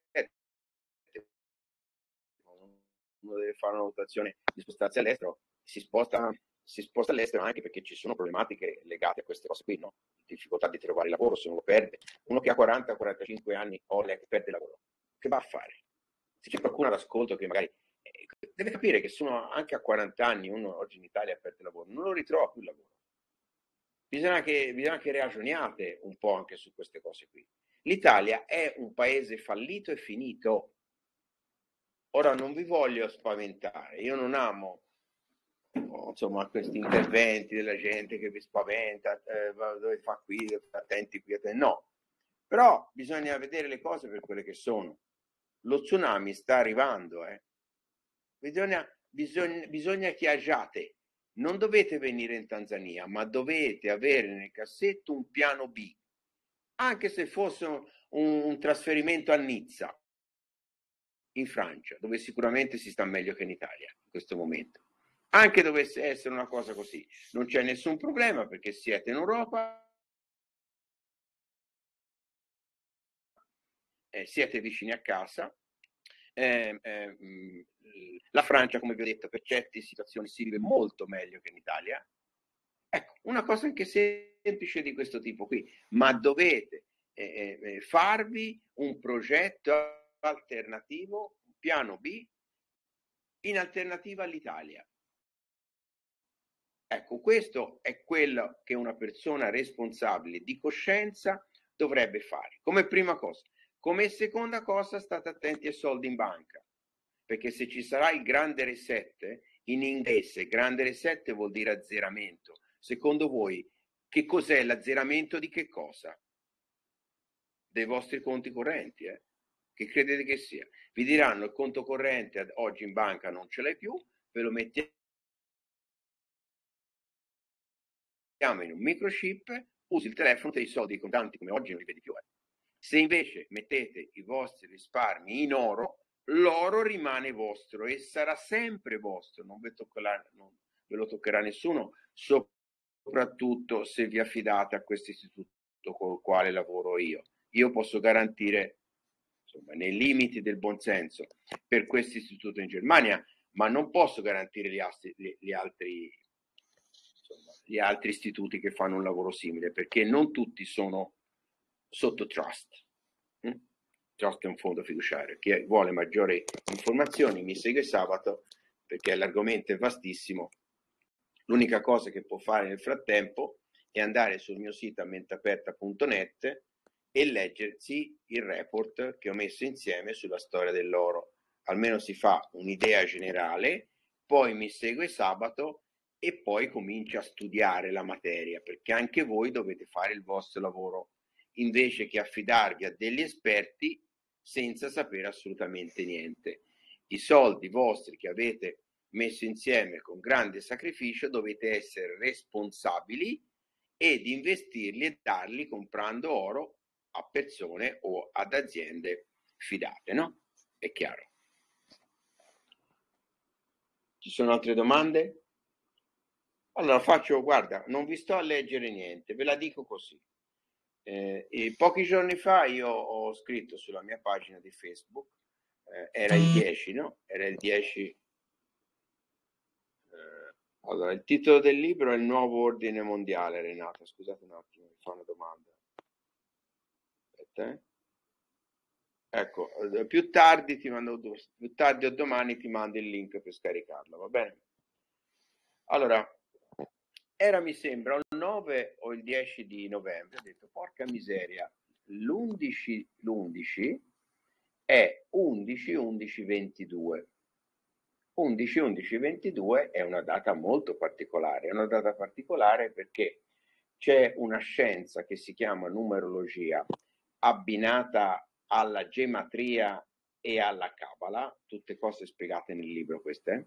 uno deve fare una valutazione di spostarsi all'estero, si sposta, si sposta all'estero anche perché ci sono problematiche legate a queste cose qui, no? Difficoltà di trovare lavoro se uno lo perde. Uno che ha quaranta quarantacinque anni o lei che perde il lavoro, che va a fare? Se c'è qualcuno all'ascolto che magari eh, deve capire che sono anche a quaranta anni, uno oggi in Italia perde il lavoro, non lo ritrova più il lavoro. Bisogna che, bisogna che ragioniate un po' anche su queste cose qui. L'Italia è un paese fallito e finito. Ora non vi voglio spaventare, io non amo oh, insomma questi interventi della gente che vi spaventa, eh, dove fa qui, attenti qui, attenti. No, però bisogna vedere le cose per quelle che sono. Lo tsunami sta arrivando, eh. bisogna, bisogna, bisogna che agiate. Non dovete venire in Tanzania, ma dovete avere nel cassetto un piano B, anche se fosse un, un trasferimento a Nizza, in Francia, dove sicuramente si sta meglio che in Italia in questo momento. Anche dovesse essere una cosa così, non c'è nessun problema perché siete in Europa, eh, siete vicini a casa. Eh, eh, la Francia, come vi ho detto, per certe situazioni si vive molto meglio che in Italia. Ecco, una cosa anche semplice di questo tipo qui, ma dovete eh, eh, farvi un progetto alternativo, un piano B, in alternativa all'Italia. Ecco, questo è quello che una persona responsabile di coscienza dovrebbe fare, come prima cosa. Come seconda cosa, state attenti ai soldi in banca, perché se ci sarà il grande reset, in inglese grande reset vuol dire azzeramento. Secondo voi, che cos'è l'azzeramento di che cosa? Dei vostri conti correnti, eh? Che credete che sia? Vi diranno il conto corrente oggi in banca non ce l'hai più, ve lo mettiamo in un microchip, usi il telefono, te i soldi contanti come oggi non li vedi più. Eh. Se invece mettete i vostri risparmi in oro, l'oro rimane vostro e sarà sempre vostro, non ve, toccherà, non ve lo toccherà nessuno, soprattutto se vi affidate a questo istituto con il quale lavoro io. Io posso garantire, insomma, nei limiti del buonsenso, per questo istituto in Germania, ma non posso garantire gli, asti, gli, gli, altri, insomma, gli altri istituti che fanno un lavoro simile, perché non tutti sono sotto trust. Mm? Trust è un fondo fiduciario. Chi vuole maggiori informazioni mi segue sabato, perché l'argomento è vastissimo. L'unica cosa che può fare nel frattempo è andare sul mio sito a mentaperta punto net e leggersi il report che ho messo insieme sulla storia dell'oro. Almeno si fa un'idea generale, poi mi segue sabato e poi comincia a studiare la materia, perché anche voi dovete fare il vostro lavoro, invece che affidarvi a degli esperti senza sapere assolutamente niente. I soldi vostri che avete messo insieme con grande sacrificio, dovete essere responsabili ed investirli e darli comprando oro a persone o ad aziende fidate, no? È chiaro. Ci sono altre domande? Allora faccio, guarda, non vi sto a leggere niente, ve la dico così. Eh, e pochi giorni fa io ho scritto sulla mia pagina di Facebook, eh, era il dieci, no? Era il dieci. Eh, allora, il titolo del libro è Il nuovo ordine mondiale, Renata, scusate un attimo, mi fa una domanda. Aspetta, eh. Ecco, più tardi ti mando, più tardi o domani ti mando il link per scaricarlo, va bene? Allora, era mi sembra il nove o il dieci di novembre, ho detto porca miseria, l'undici, l'undici è undici undici ventidue. undici undici ventidue è una data molto particolare, è una data particolare perché c'è una scienza che si chiama numerologia abbinata alla gematria e alla cabala, tutte cose spiegate nel libro queste,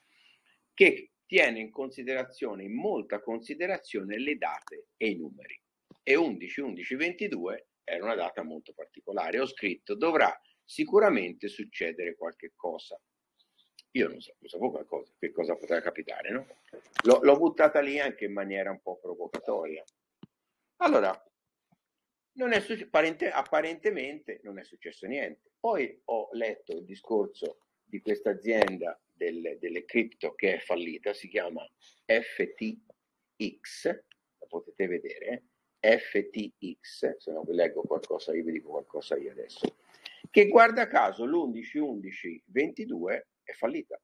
che tiene in considerazione, in molta considerazione, le date e i numeri. E undici undici ventidue era una data molto particolare. Ho scritto, dovrà sicuramente succedere qualche cosa. Io non so, non sapevo qualcosa, che cosa poteva capitare, no? L'ho, l'ho buttata lì anche in maniera un po' provocatoria. Allora, non è successo, apparentemente non è successo niente. Poi ho letto il discorso di questa azienda delle, delle cripto che è fallita, si chiama F T X, la potete vedere, F T X, se non vi leggo qualcosa io vi dico qualcosa io adesso, che guarda caso l'undici undici ventidue è fallita.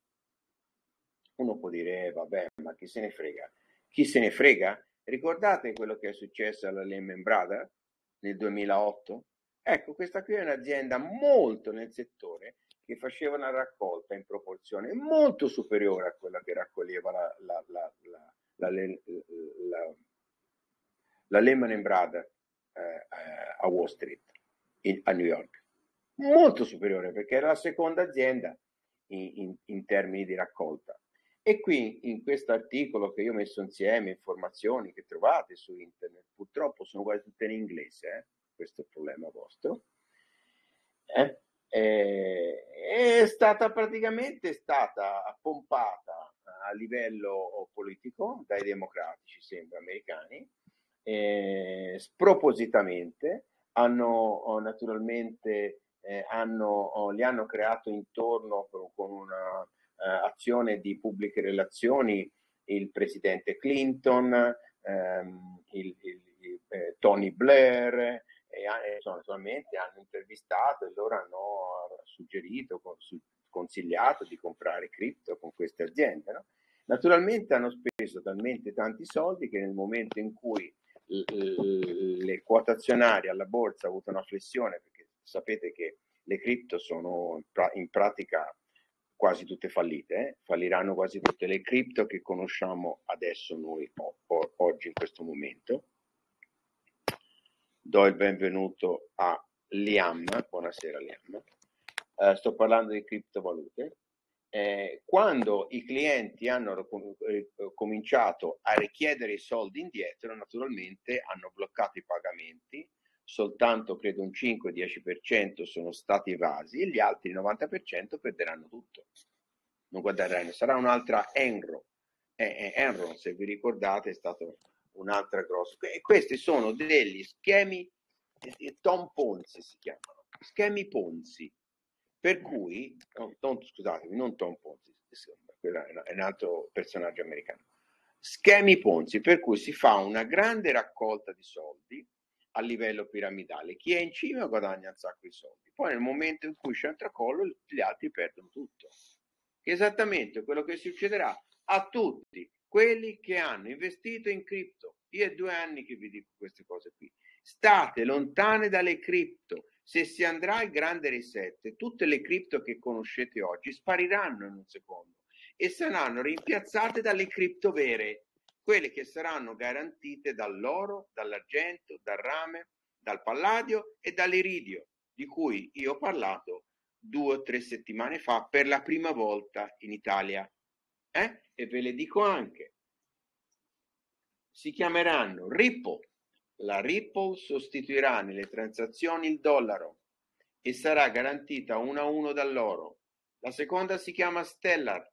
Uno può dire, eh, vabbè, ma chi se ne frega? Chi se ne frega? Ricordate quello che è successo alla Lehman Brothers nel duemilaotto? Ecco, questa qui è un'azienda molto nel settore che faceva una raccolta in proporzione molto superiore a quella che raccoglieva la, la, la, la, la, la, la, la Lehman Brothers eh, a Wall Street, in, a New York. Molto superiore perché era la seconda azienda in, in, in termini di raccolta. E qui in questo articolo che io ho messo insieme, informazioni che trovate su internet, purtroppo sono quasi tutte in inglese, eh? Questo è il problema vostro, eh? Eh, è stata praticamente stata pompata a livello politico dai democratici, sembra, americani, eh, spropositamente, hanno naturalmente eh, hanno, li hanno creato intorno con, con una Uh, azione di pubbliche relazioni il presidente Clinton, um, il, il, il, eh, Tony Blair e, e insomma, naturalmente hanno intervistato e loro hanno suggerito, consigliato di comprare cripto con queste aziende, no? Naturalmente hanno speso talmente tanti soldi che nel momento in cui l, l, le quotazionarie alla borsa hanno avuto una flessione, perché sapete che le cripto sono in pratica quasi tutte fallite, eh? Falliranno quasi tutte le cripto che conosciamo adesso noi o, o, oggi in questo momento. Do il benvenuto a Liam, buonasera Liam, uh, sto parlando di criptovalute. Eh, quando i clienti hanno eh, cominciato a richiedere i soldi indietro, naturalmente hanno bloccato i pagamenti, soltanto credo un cinque dieci per cento sono stati evasi e gli altri novanta per cento perderanno tutto. Non guarderanno, sarà un'altra Enron. Eh, eh, Enron, se vi ricordate, è stato un'altra grossa. E questi sono degli schemi, eh, Tom Ponzi si chiamano, schemi Ponzi, per cui, no, non, scusatemi, non Tom Ponzi, quello è un altro personaggio americano, schemi Ponzi, per cui si fa una grande raccolta di soldi a livello piramidale, chi è in cima guadagna un sacco di soldi, poi nel momento in cui c'è un tracollo gli altri perdono tutto. Esattamente quello che succederà a tutti quelli che hanno investito in cripto. Io è due anni che vi dico queste cose qui. State lontane dalle cripto. Se si andrà al grande reset, tutte le cripto che conoscete oggi spariranno in un secondo e saranno rimpiazzate dalle cripto vere, quelle che saranno garantite dall'oro, dall'argento, dal rame, dal palladio e dall'iridio, di cui io ho parlato due o tre settimane fa per la prima volta in Italia. eh? E ve le dico anche, si chiameranno Ripple. La Ripple sostituirà nelle transazioni il dollaro e sarà garantita uno a uno dall'oro. La seconda si chiama Stellar,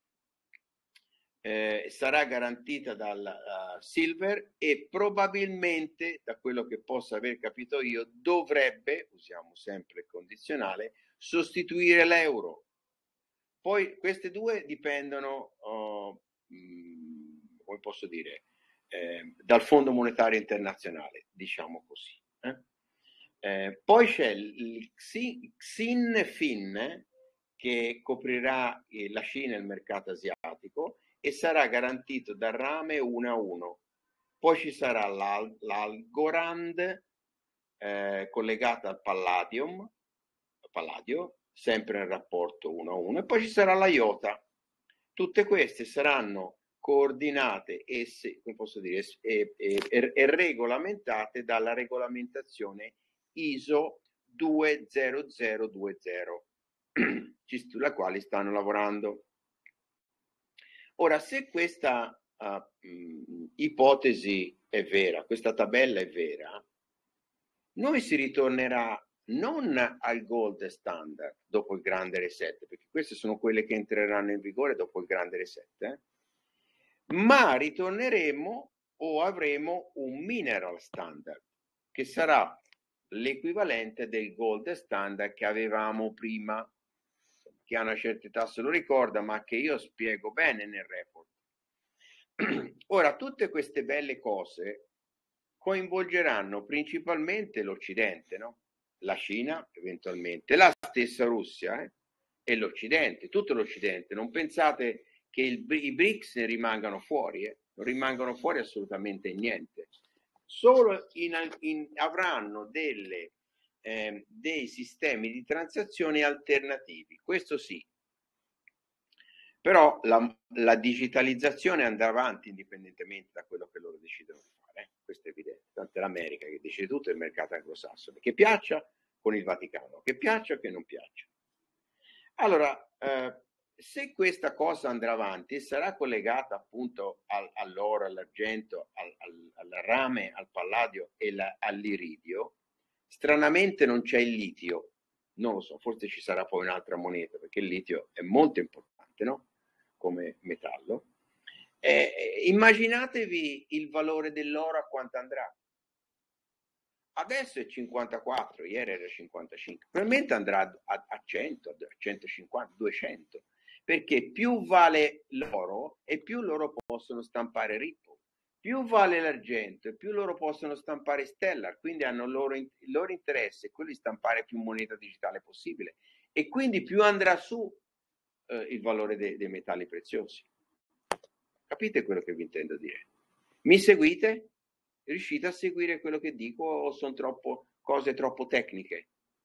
eh, sarà garantita dal uh, Silver e probabilmente, da quello che posso aver capito io, dovrebbe, usiamo sempre il condizionale, sostituire l'euro. Poi queste due dipendono, uh, mh, come posso dire, eh, dal Fondo Monetario Internazionale, diciamo così. Eh? Eh, poi c'è il Xin-Fin che coprirà la Cina e il mercato asiatico e sarà garantito dal rame uno a uno. Poi ci sarà l'Al- l'Algorand eh, collegata al Palladium, Palladio, sempre nel rapporto uno a uno, e poi ci sarà la IOTA. Tutte queste saranno coordinate e, se, come posso dire, e, e, e, e regolamentate dalla regolamentazione I S O due zero zero due zero, sulla quale stanno lavorando. Ora, se questa uh, mh, ipotesi è vera, questa tabella è vera, noi si ritornerà non al gold standard dopo il grande reset, perché queste sono quelle che entreranno in vigore dopo il grande reset, eh? Ma ritorneremo o avremo un mineral standard, che sarà l'equivalente del gold standard che avevamo prima. Chi ha una certa età se lo ricorda, ma che io spiego bene nel report. Ora, tutte queste belle cose coinvolgeranno principalmente l'Occidente, no? La Cina, eventualmente, la stessa Russia eh? e l'Occidente, tutto l'Occidente. Non pensate che il, i BRICS ne rimangano fuori, eh? Non rimangono fuori assolutamente niente. Solo in, in, avranno delle, eh, dei sistemi di transazione alternativi, questo sì. Però la, la digitalizzazione andrà avanti indipendentemente da quello che loro decidono di fare, eh? Questo è evidente. Tanto è l'America che decide tutto, il mercato anglosassone, che piaccia con il Vaticano, che piaccia o che non piaccia. Allora, eh, se questa cosa andrà avanti e sarà collegata appunto al, all'oro, all'argento, al, al, al rame, al palladio e la, all'iridio, stranamente non c'è il litio. Non lo so, forse ci sarà poi un'altra moneta, perché il litio è molto importante, no? Come metallo. Eh, immaginatevi il valore dell'oro a quanto andrà. Adesso è cinquantaquattro, ieri era cinquantacinque, probabilmente andrà a, a cento, a centocinquanta, duecento, perché più vale l'oro e più loro possono stampare Ripple, più vale l'argento e più loro possono stampare Stellar, quindi hanno il loro, il loro interesse, quello di stampare più moneta digitale possibile, e quindi più andrà su eh, il valore dei, dei metalli preziosi. Capite quello che vi intendo dire? Mi seguite? Riuscite a seguire quello che dico o sono troppo cose troppo tecniche?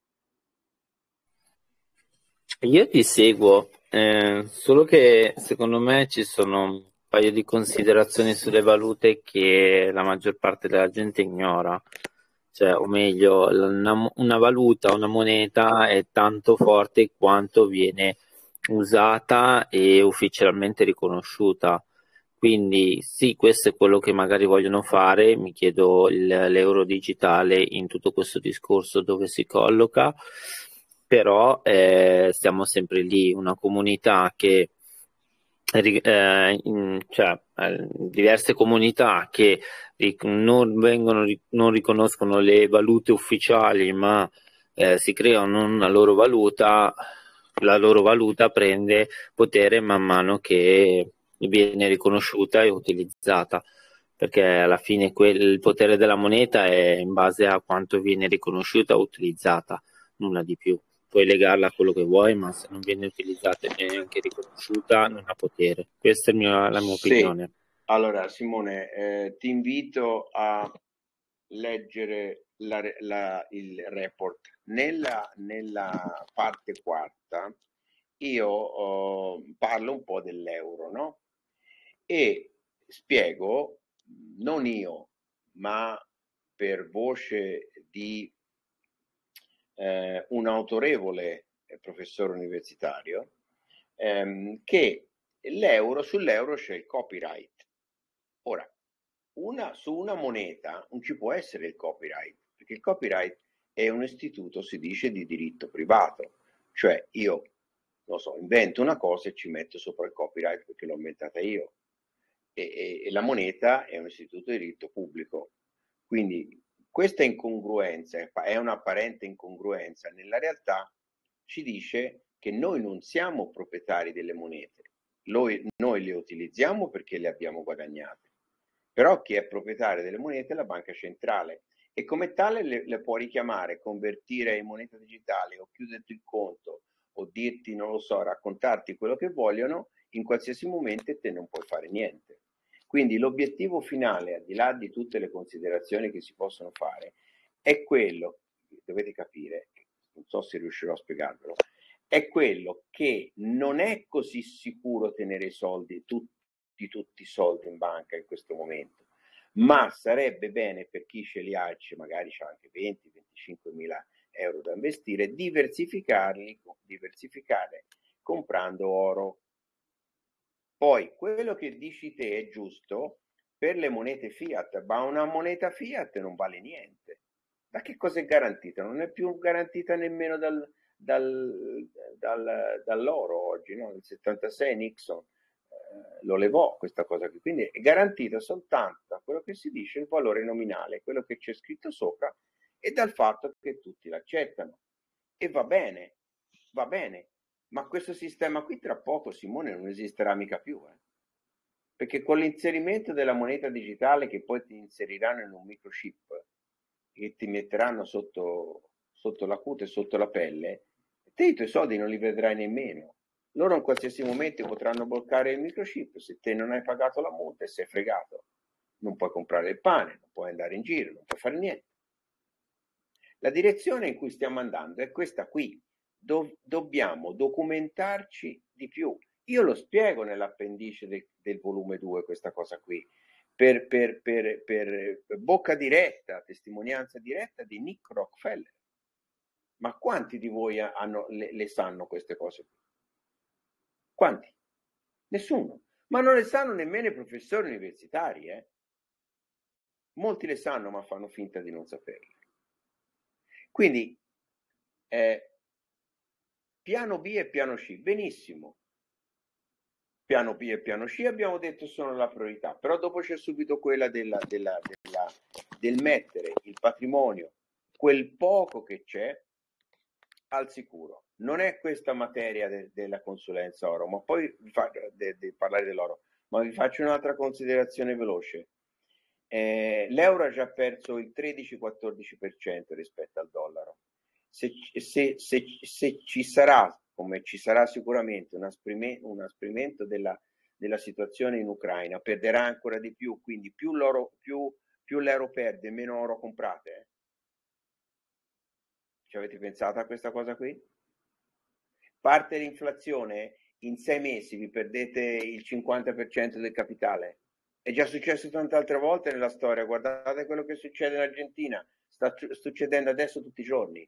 Io ti seguo, eh, solo che secondo me ci sono un paio di considerazioni sulle valute che la maggior parte della gente ignora. Cioè, o meglio, una, una valuta, una moneta è tanto forte quanto viene usata e ufficialmente riconosciuta. Quindi sì, questo è quello che magari vogliono fare. Mi chiedo il, l'euro digitale in tutto questo discorso dove si colloca, però eh, stiamo sempre lì, una comunità che eh, in, cioè, eh, diverse comunità che ric- non vengono, non riconoscono le valute ufficiali, ma eh, si creano una loro valuta. La loro valuta prende potere man mano che viene riconosciuta e utilizzata, perché alla fine quel, il potere della moneta è in base a quanto viene riconosciuta e utilizzata, nulla di più. Puoi legarla a quello che vuoi, ma se non viene utilizzata e neanche riconosciuta non ha potere. Questa è il mio, la mia Sì. opinione. Allora Simone, eh, ti invito a leggere la, la, il report. Nella, nella parte quarta io oh, parlo un po' dell'euro, no? E spiego, non io, ma per voce di eh, un autorevole professore universitario, ehm, che l'euro, sull'euro c'è il copyright. Ora, una, su una moneta non ci può essere il copyright, perché il copyright è un istituto, si dice, di diritto privato, cioè io, non so, invento una cosa e ci metto sopra il copyright perché l'ho inventata io, e, e, e la moneta è un istituto di diritto pubblico. Quindi questa incongruenza, è un'apparente incongruenza, nella realtà ci dice che noi non siamo proprietari delle monete, noi, noi le utilizziamo perché le abbiamo guadagnate, però chi è proprietario delle monete è la banca centrale e come tale le, le può richiamare, convertire in moneta digitale o chiuderti il conto o dirti, non lo so, raccontarti quello che vogliono in qualsiasi momento e te non puoi fare niente. Quindi l'obiettivo finale, al di là di tutte le considerazioni che si possono fare, è quello, dovete capire, non so se riuscirò a spiegarvelo, è quello che non è così sicuro tenere i soldi, tutti, tutti i soldi in banca in questo momento, ma sarebbe bene per chi ce li ha, magari c'ha anche venti venticinque mila euro da investire, diversificarli, diversificare comprando oro. Poi quello che dici te è giusto per le monete fiat, ma una moneta fiat non vale niente. Da che cosa è garantita? Non è più garantita nemmeno dal, dal, dal, dall'oro oggi, no? Nel settantasei Nixon eh, lo levò questa cosa qui, quindi è garantita soltanto da quello che si dice il valore nominale, quello che c'è scritto sopra e dal fatto che tutti l'accettano. E va bene, va bene. Ma questo sistema qui tra poco, Simone, non esisterà mica più, eh? Perché con l'inserimento della moneta digitale che poi ti inseriranno in un microchip e ti metteranno sotto, sotto la cute e sotto la pelle, te i tuoi soldi non li vedrai nemmeno. Loro in qualsiasi momento potranno bloccare il microchip, se te non hai pagato la multa e sei fregato. Non puoi comprare il pane, non puoi andare in giro, non puoi fare niente. La direzione in cui stiamo andando è questa qui. Do- dobbiamo documentarci di più. Io lo spiego nell'appendice de- del volume due questa cosa qui, per, per, per, per bocca diretta, testimonianza diretta di Nick Rockefeller. Ma quanti di voi hanno, le, le sanno queste cose qui? Quanti? Nessuno. Ma non le sanno nemmeno i professori universitari, eh? Molti le sanno ma fanno finta di non saperle. Quindi eh, piano B e piano C, benissimo. Piano B e piano C abbiamo detto sono la priorità, però dopo c'è subito quella della, della, della, del mettere il patrimonio, quel poco che c'è, al sicuro. Non è questa materia de, della consulenza oro, ma poi vi fa, de, de parlare dell'oro, ma vi faccio un'altra considerazione veloce. Eh, l'euro ha già perso il tredici quattordici per cento rispetto al dollaro. Se, se, se, se ci sarà, come ci sarà sicuramente, un asprimento, un asprimento della, della situazione in Ucraina, perderà ancora di più, quindi più, l'oro, più, più l'euro perde, meno oro comprate. Eh? Ci avete pensato a questa cosa qui? Parte l'inflazione, in sei mesi vi perdete il cinquanta per cento del capitale. È già successo tante altre volte nella storia, guardate quello che succede in Argentina, sta succedendo adesso tutti i giorni.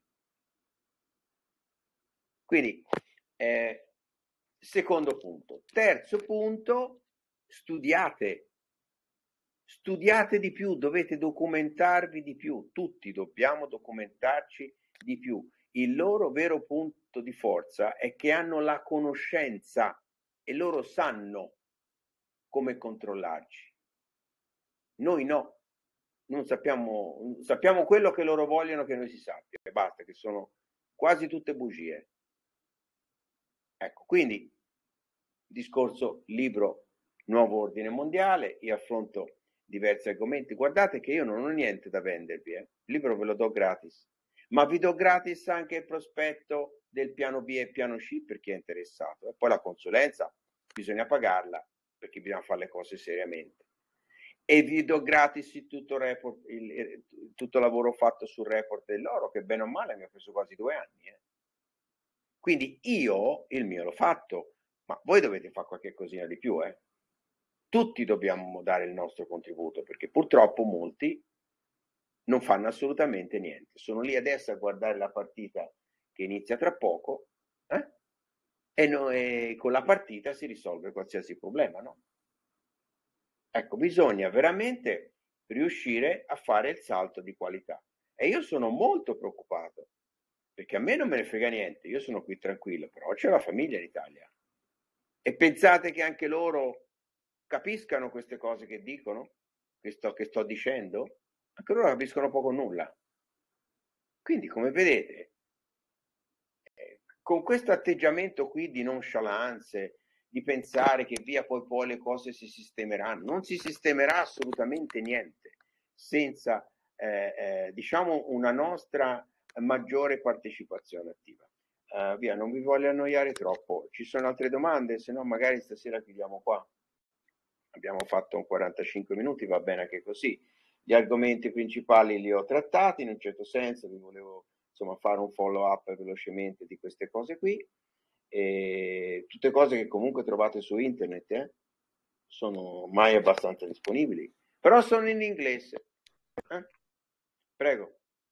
Quindi, eh, secondo punto. Terzo punto, studiate. Studiate di più, dovete documentarvi di più, tutti dobbiamo documentarci di più. Il loro vero punto di forza è che hanno la conoscenza e loro sanno come controllarci. Noi no, non sappiamo, sappiamo quello che loro vogliono che noi si sappia, e basta, che sono quasi tutte bugie. Ecco, quindi discorso libro Nuovo Ordine Mondiale, io affronto diversi argomenti. Guardate che io non ho niente da vendervi, eh. Il libro ve lo do gratis, ma vi do gratis anche il prospetto del piano B e piano C per chi è interessato. E poi la consulenza bisogna pagarla perché bisogna fare le cose seriamente. E vi do gratis il tutto, report, il, il, tutto lavoro fatto sul report dell'oro, che bene o male mi ha preso quasi due anni. Eh. Quindi io il mio l'ho fatto, ma voi dovete fare qualche cosina di più, eh. Tutti dobbiamo dare il nostro contributo, perché purtroppo molti non fanno assolutamente niente. Sono lì adesso a guardare la partita che inizia tra poco, eh? e, no, e con la partita si risolve qualsiasi problema, no? Ecco, bisogna veramente riuscire a fare il salto di qualità. E io sono molto preoccupato, perché a me non me ne frega niente, io sono qui tranquillo, però c'è la famiglia in Italia. E pensate che anche loro capiscano queste cose che dicono, che sto, che sto dicendo? Anche loro capiscono poco o nulla. Quindi, come vedete, eh, con questo atteggiamento qui di nonchalance, di pensare che via poi poi le cose si sistemeranno, non si sistemerà assolutamente niente senza eh, eh, diciamo una nostra maggiore partecipazione attiva. Uh, via, non vi voglio annoiare troppo, ci sono altre domande, se no magari stasera chiudiamo qua. Abbiamo fatto un quarantacinque minuti, va bene anche così. Gli argomenti principali li ho trattati in un certo senso, vi volevo insomma fare un follow up velocemente di queste cose qui. E tutte cose che comunque trovate su internet, eh? Sono mai abbastanza disponibili, però sono in inglese. Eh? Prego.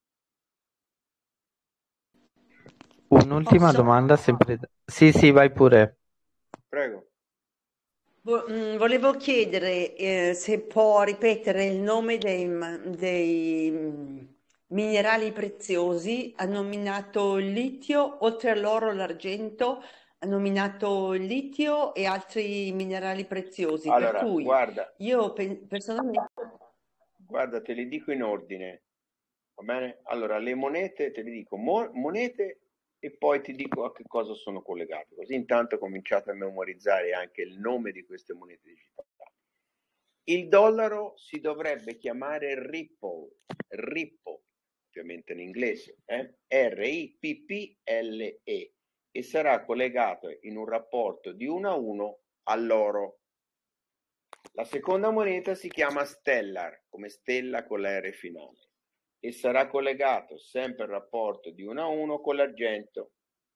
Un'ultima Posso? domanda sempre. Sì, sì, vai pure. Prego. Vo- mm, Volevo chiedere eh, se può ripetere il nome dei, ma- dei, mm, minerali preziosi. Ha nominato il litio, oltre all'oro, l'argento, ha nominato il litio e altri minerali preziosi. Per Allora, cui guarda, io pe- personalmente. guarda, te li dico in ordine, va bene? Allora, le monete, te le dico, mo- monete e poi ti dico a che cosa sono collegate, così intanto cominciate a memorizzare anche il nome di queste monete digitali. Il dollaro si dovrebbe chiamare Ripple, Ripple, ovviamente in inglese, eh? R I P P L E, e sarà collegato in un rapporto di uno a uno all'oro. La seconda moneta si chiama Stellar, come stella con la R finale, e sarà collegato sempre al rapporto di uno a uno con l'argento.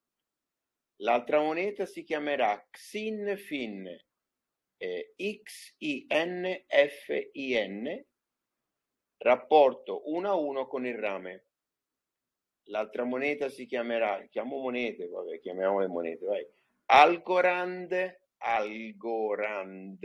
L'altra moneta si chiamerà Xinfin, eh, X I N F I N, rapporto uno a uno con il rame. L'altra moneta si chiamerà, chiamo monete, vabbè, chiamiamo le monete, vai. Algorand, Algorand,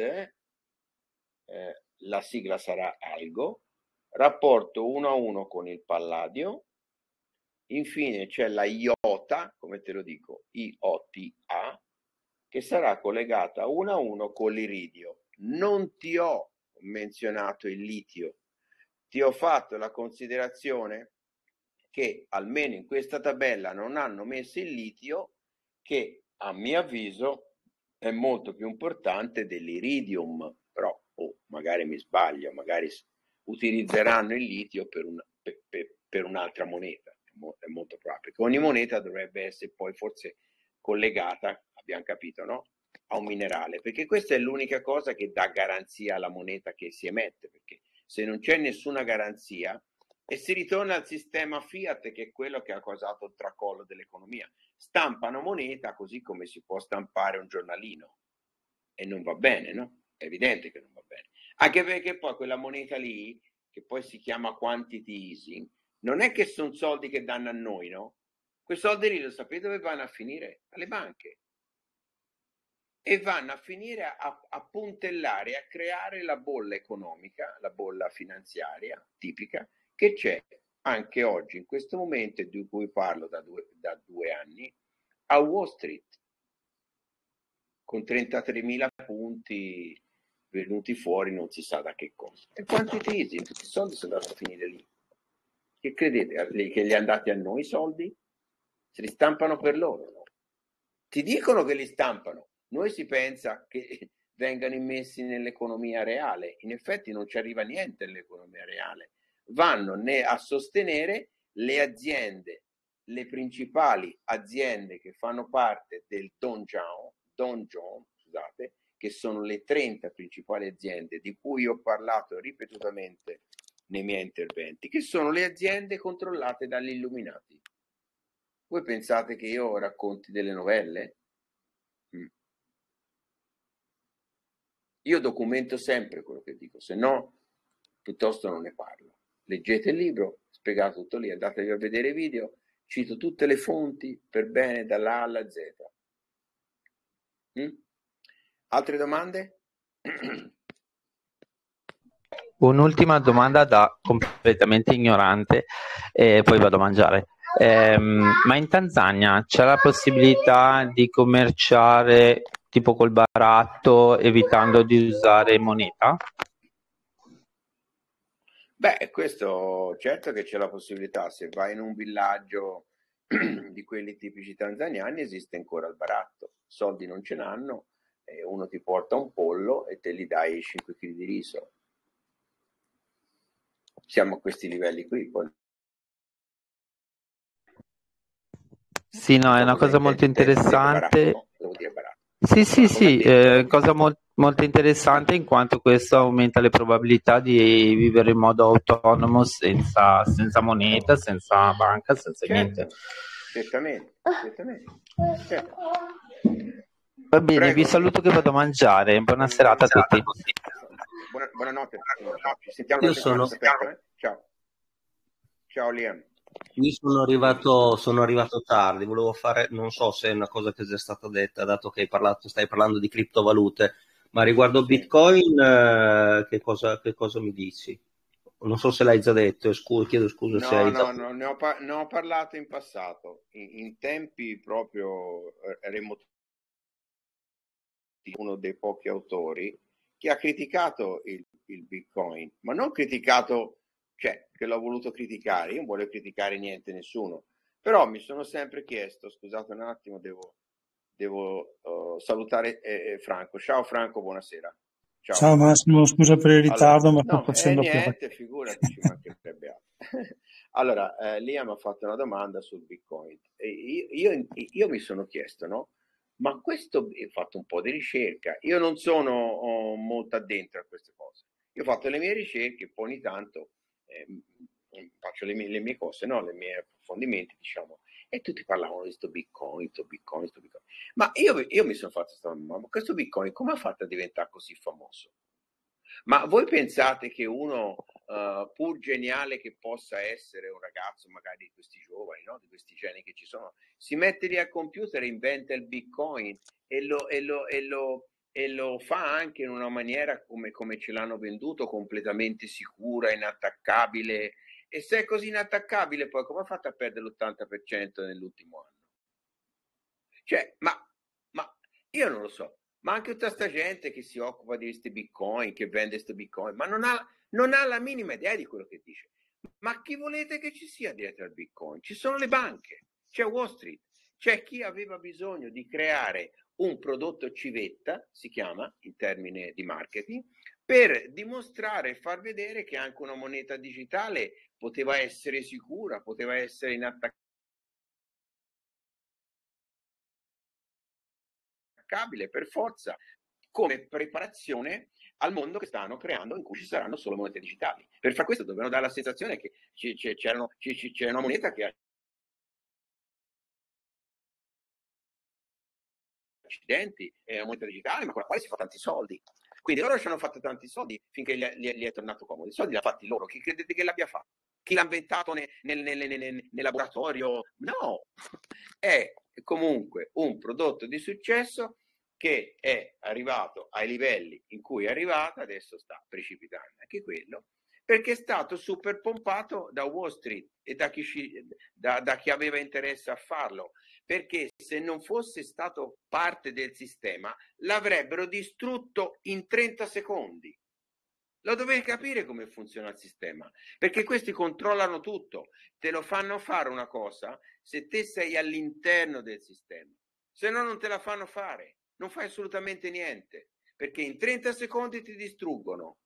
eh, la sigla sarà Algo, rapporto uno a uno con il palladio. Infine c'è la iota, come te lo dico, I O T A, che sarà collegata uno a uno con l'iridio. Non ti ho menzionato il litio, ti ho fatto la considerazione che almeno in questa tabella non hanno messo il litio, che a mio avviso è molto più importante dell'iridium, però oh, magari mi sbaglio, magari utilizzeranno il litio per, un, per, per, per un'altra moneta, è molto probabile, perché ogni moneta dovrebbe essere poi forse collegata, abbiamo capito, no? A un minerale, perché questa è l'unica cosa che dà garanzia alla moneta che si emette, perché se non c'è nessuna garanzia e si ritorna al sistema Fiat, che è quello che ha causato il tracollo dell'economia, stampano moneta così come si può stampare un giornalino e non va bene, no? È evidente che non va bene, anche perché poi quella moneta lì, che poi si chiama quantity easing, non è che sono soldi che danno a noi, no? Quei soldi lì, lo sapete dove vanno a finire? Alle banche. E vanno a finire a, a puntellare, a creare la bolla economica, la bolla finanziaria tipica, che c'è anche oggi, in questo momento, e di cui parlo da due, da due anni, a Wall Street, con trentatremila punti venuti fuori non si sa da che cosa. E quanti tesi, tutti i soldi sono andati a finire lì. Che credete? Che li andati a noi i soldi? Se li stampano per loro, no? Ti dicono che li stampano, noi si pensa che vengano immessi nell'economia reale, in effetti non ci arriva niente nell'economia reale, vanno a sostenere le aziende, le principali aziende che fanno parte del Dow Jones, Dow Jones, scusate, che sono le trenta principali aziende di cui ho parlato ripetutamente nei miei interventi, che sono le aziende controllate dagli illuminati. Voi pensate che io racconti delle novelle? Mm. Io documento sempre quello che dico, se no piuttosto non ne parlo. Leggete il libro, spiegato tutto lì, andatevi a vedere i video, cito tutte le fonti per bene dalla A alla Z. Mm? Altre domande? Un'ultima domanda da completamente ignorante e poi vado a mangiare. Ehm, ma in Tanzania c'è la possibilità di commerciare tipo col baratto evitando di usare moneta? Beh, questo certo che c'è la possibilità. Se vai in un villaggio di quelli tipici tanzaniani esiste ancora il baratto. Soldi non ce n'hanno, e uno ti porta un pollo e te gli dai cinque chili di riso. Siamo a questi livelli qui. Poi Sì, no, è una cosa cosa molto intendi? Te- te- baratto, interessante. no? Devo dire baratto. Sì, sì, Ma cosa sì, intendi? eh, cosa mol- molto interessante in quanto questo aumenta le probabilità di vivere in modo autonomo senza, senza moneta, senza banca, senza niente. Certo, certamente, certamente. Certo. Va bene, vi Prego. saluto che vado a mangiare. Buona serata a tutti. Buona- buonanotte. Ciao. Ci sentiamo Io la settimana. sono- Perfetto, eh? Ciao. Ciao Liam. Io sono arrivato, sono arrivato tardi, volevo fare, non so se è una cosa che è già stata detta, dato che hai parlato, stai parlando di criptovalute, ma riguardo Sì. Bitcoin, eh, che cosa, che cosa mi dici? Non so se l'hai già detto, e scu- chiedo scusa se No, hai no, già... no, ne ho, par- ne ho parlato in passato, in, in tempi proprio eh, remoti, uno dei pochi autori che ha criticato il, il Bitcoin, ma non criticato, cioè, che l'ho voluto criticare, io non voglio criticare niente, nessuno, però mi sono sempre chiesto, scusate un attimo, devo, devo uh, salutare eh, Franco. Ciao Franco, buonasera. Ciao. Ciao Massimo, scusa per il ritardo, Allora, ma sto no, facendo eh, più. niente, figurati, ci mancherebbe altro. Allora, eh, Liam ha fatto una domanda sul Bitcoin. E io, io, io mi sono chiesto, no? Ma questo, ho fatto un po' di ricerca, io non sono oh, molto addentro a queste cose. Io ho fatto le mie ricerche, poi ogni tanto eh, faccio le mie, le mie cose, no? Le mie approfondimenti, diciamo. E tutti parlavano di questo Bitcoin, questo Bitcoin, questo Bitcoin. Ma io, io mi sono fatto questa domanda, ma questo Bitcoin come ha fatto a diventare così famoso? Ma voi pensate che uno, uh, pur geniale che possa essere un ragazzo, magari di questi giovani, no? Di questi geni che ci sono, si mette lì al computer, inventa il Bitcoin e lo, e lo, e lo, e lo fa anche in una maniera come, come ce l'hanno venduto, completamente sicura, inattaccabile. E se è così inattaccabile, poi come ha fatto a perdere l'ottanta per cento nell'ultimo anno? Cioè, ma, ma io non lo so. Ma anche tutta sta gente che si occupa di questi bitcoin, che vende questi bitcoin, ma non ha, non ha la minima idea di quello che dice. Ma chi volete che ci sia dietro al bitcoin? Ci sono le banche, c'è Wall Street, c'è chi aveva bisogno di creare un prodotto civetta, si chiama in termini di marketing, per dimostrare e far vedere che anche una moneta digitale poteva essere sicura, poteva essere inattaccabile, per forza, come preparazione al mondo che stanno creando, in cui ci saranno solo monete digitali. Per far questo dovevano dare la sensazione che c'era una moneta che accidenti, è una moneta digitale, ma con la quale si fa tanti soldi. Quindi loro ci hanno fatto tanti soldi finché gli, gli, gli è tornato comodo. I soldi li ha fatti loro. Chi credete che l'abbia fatto? Chi l'ha inventato nel, nel, nel, nel, nel laboratorio? No! È comunque un prodotto di successo che è arrivato ai livelli in cui è arrivato, adesso sta precipitando anche quello, perché è stato super pompato da Wall Street e da chi, da, da chi aveva interesse a farlo, perché se non fosse stato parte del sistema l'avrebbero distrutto in trenta secondi. Lo dovevi capire come funziona il sistema, perché questi controllano tutto, te lo fanno fare una cosa se te sei all'interno del sistema, se no non te la fanno fare, non fai assolutamente niente, perché in trenta secondi ti distruggono.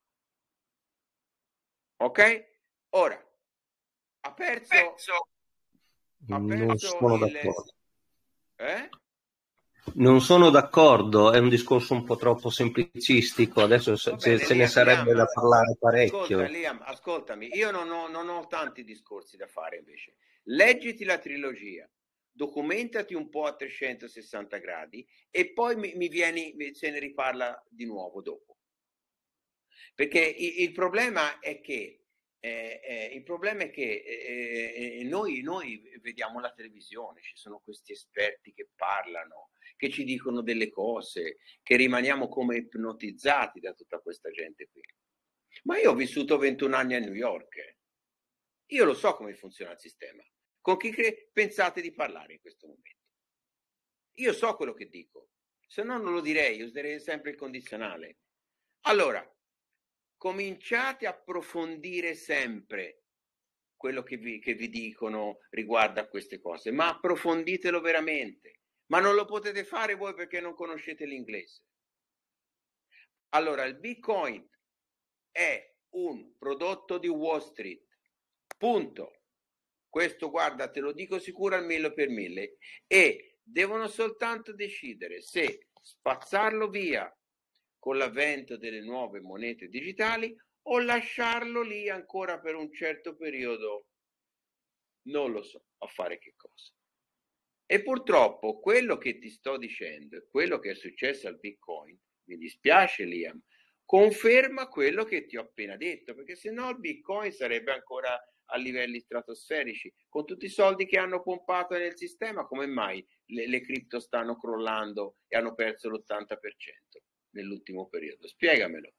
Ok? Ora, ha perso, ha perso non sono il... d'accordo. Eh? Non sono d'accordo, è un discorso un po' troppo semplicistico, adesso se, bene, ce Liam, ne sarebbe Liam, da parlare parecchio. Ascolta, Liam, ascoltami, io non ho, non ho tanti discorsi da fare invece. Leggiti la trilogia, documentati un po' a trecentosessanta gradi e poi mi, mi vieni, se ne riparla di nuovo dopo. Perché il, il problema è che Eh, eh, il problema è che eh, eh, noi, noi vediamo la televisione, ci sono questi esperti che parlano, che ci dicono delle cose, che rimaniamo come ipnotizzati da tutta questa gente qui. Ma io ho vissuto ventuno anni a New York, eh. Io lo so come funziona il sistema. Con chi cre- pensate di parlare in questo momento? Io so quello che dico, se no non lo direi, userei sempre il condizionale. Allora, cominciate a approfondire sempre quello che vi, che vi dicono riguardo a queste cose, ma approfonditelo veramente. Ma non lo potete fare voi perché non conoscete l'inglese. Allora, il Bitcoin è un prodotto di Wall Street, punto. Questo, guarda, te lo dico sicuro al mille per mille. E devono soltanto decidere se spazzarlo via con l'avvento delle nuove monete digitali o lasciarlo lì ancora per un certo periodo, non lo so, a fare che cosa. E purtroppo quello che ti sto dicendo e quello che è successo al Bitcoin, mi dispiace Liam, conferma quello che ti ho appena detto, perché se no il Bitcoin sarebbe ancora a livelli stratosferici. Con tutti i soldi che hanno pompato nel sistema, come mai le, le cripto stanno crollando e hanno perso l'ottanta per cento nell'ultimo periodo? Spiegamelo.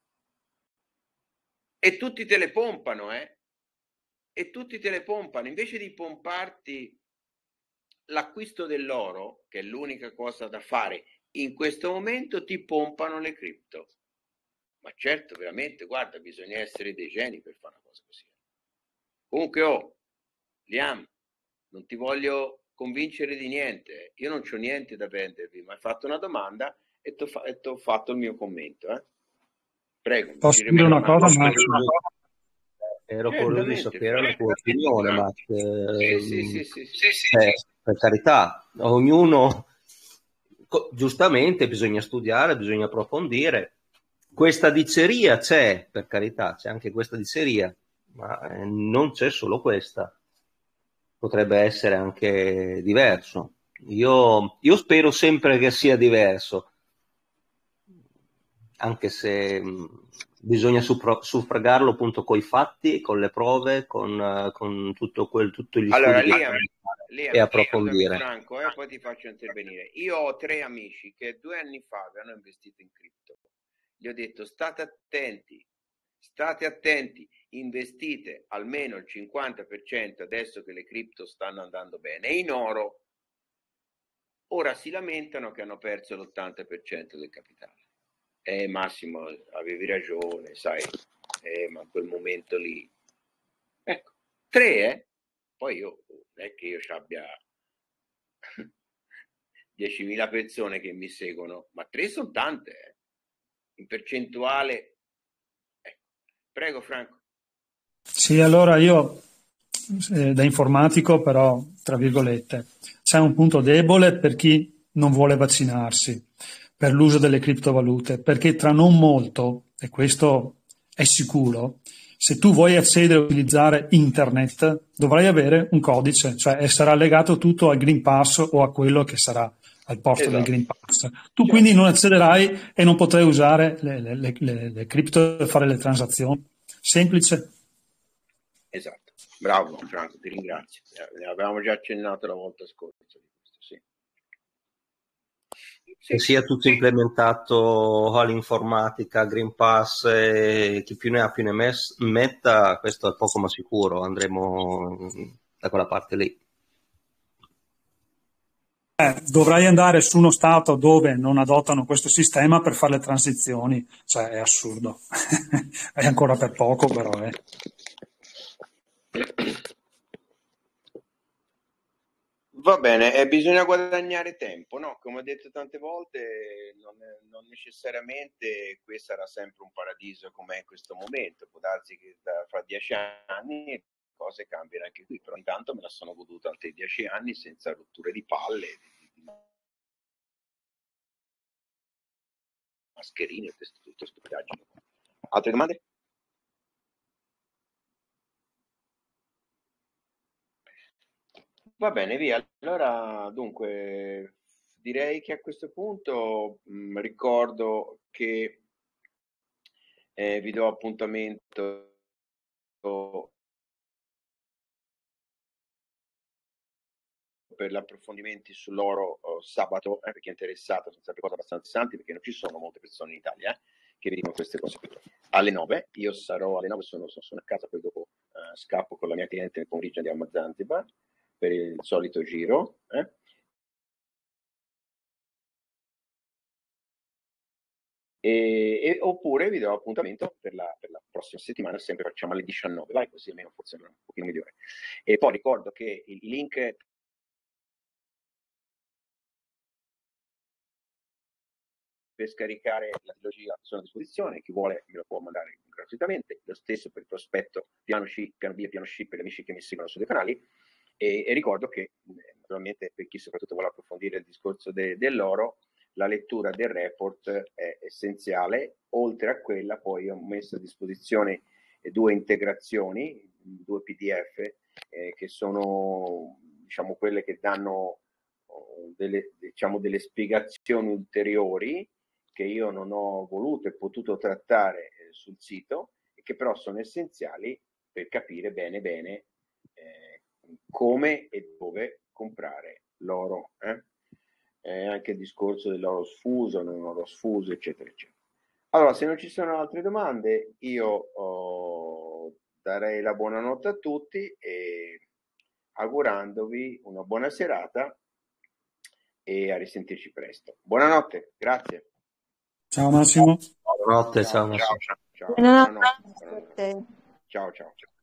E tutti te le pompano, eh? E tutti te le pompano. Invece di pomparti l'acquisto dell'oro, che è l'unica cosa da fare in questo momento, ti pompano le cripto. Ma certo, veramente, guarda, bisogna essere dei geni per fare una cosa così. Comunque, oh, Liam, non ti voglio convincere di niente. Io non c'ho niente da vendervi, ma hai fatto una domanda e ti ho fa- fatto il mio commento. Eh? Prego. Posso dire una cosa, Max? Ero curioso di sapere la tua opinione, Max. Sì, sì, sì, sì, sì, sì. Eh, per carità, ognuno, giustamente, bisogna studiare, bisogna approfondire. Questa diceria c'è, per carità, c'è anche questa diceria, ma eh, non c'è solo questa. Potrebbe essere anche diverso. Io, io spero sempre che sia diverso, anche se mh, bisogna suppra- suffragarlo appunto coi fatti, con le prove, con, con tutto quel, tutti gli Allora, studi Liam, Liam, e approfondire. Franco, eh, poi ti faccio intervenire. Io ho tre amici che due anni fa avevano investito in cripto. Gli ho detto state attenti, state attenti, investite almeno il cinquanta per cento adesso che le cripto stanno andando bene in oro. Ora si lamentano che hanno perso l'ottanta per cento del capitale. Eh Massimo, avevi ragione, sai, eh, ma quel momento lì. Ecco, tre, eh? Poi io, non è che io ci abbia diecimila persone che mi seguono, ma tre sono tante, eh? In percentuale. Ecco. Prego, Franco. Sì, allora io, eh, da informatico, però, tra virgolette, c'è un punto debole per chi non vuole vaccinarsi per l'uso delle criptovalute, perché tra non molto, e questo è sicuro, se tu vuoi accedere a utilizzare internet, dovrai avere un codice, cioè sarà legato tutto al Green Pass o a quello che sarà al posto Esatto. del Green Pass. Tu quindi non accederai e non potrai usare le, le, le, le, le cripto per fare le transazioni. Semplice. Esatto, bravo Franco, ti ringrazio. Ne avevamo già accennato la volta scorsa di questo, sì. Che sia tutto implementato all'informatica, Green Pass, e chi più ne ha più ne mes- metta, questo è poco ma sicuro, andremo da quella parte lì. Eh, dovrai andare su uno stato dove non adottano questo sistema per fare le transizioni, cioè è assurdo. È ancora per poco, però eh. Va bene, e bisogna guadagnare tempo, no? Come ho detto tante volte, non, non necessariamente questo sarà sempre un paradiso come è in questo momento, può darsi che da, fra dieci anni cose cambiano anche qui, però intanto me la sono goduta altri dieci anni senza rotture di palle, di, di mascherine, questo, tutto stupidaggine. Altre domande? Va bene, via. Allora, dunque, direi che a questo punto mh, ricordo che eh, vi do appuntamento per gli approfondimenti sull'oro oh, sabato, eh, per chi è interessato, sono sempre cose abbastanza interessanti, perché non ci sono molte persone in Italia eh, che vi dicono queste cose. Alle nove, io sarò alle nove, sono, sono a casa, poi dopo uh, scappo con la mia cliente nel pomeriggio, andiamo a Zanzibar per il solito giro. Eh. E, e, oppure vi do appuntamento per la, per la prossima settimana, sempre facciamo alle diciannove, vai, così almeno forse un pochino migliore. E poi ricordo che i, i link per scaricare la trilogia sono a disposizione, chi vuole me lo può mandare gratuitamente, lo stesso per il prospetto piano C, piano B e piano C per gli amici che mi seguono sui due canali. E, e ricordo che naturalmente per chi soprattutto vuole approfondire il discorso de, dell'oro, la lettura del report è essenziale. Oltre a quella poi ho messo a disposizione due integrazioni, due P D F eh, che sono diciamo quelle che danno delle, diciamo, delle spiegazioni ulteriori che io non ho voluto e potuto trattare eh, sul sito, e che però sono essenziali per capire bene bene eh, come e dove comprare l'oro. Eh? Eh, anche il discorso dell'oro sfuso, non oro sfuso, eccetera, eccetera. Allora, se non ci sono altre domande, io oh, darei la buonanotte a tutti e augurandovi una buona serata e a risentirci presto. Buonanotte, grazie. Ciao Massimo. Buonanotte, ciao, ciao Massimo. Ciao, ciao, ciao. Buonanotte. Buonanotte. Buonanotte. Ciao, ciao.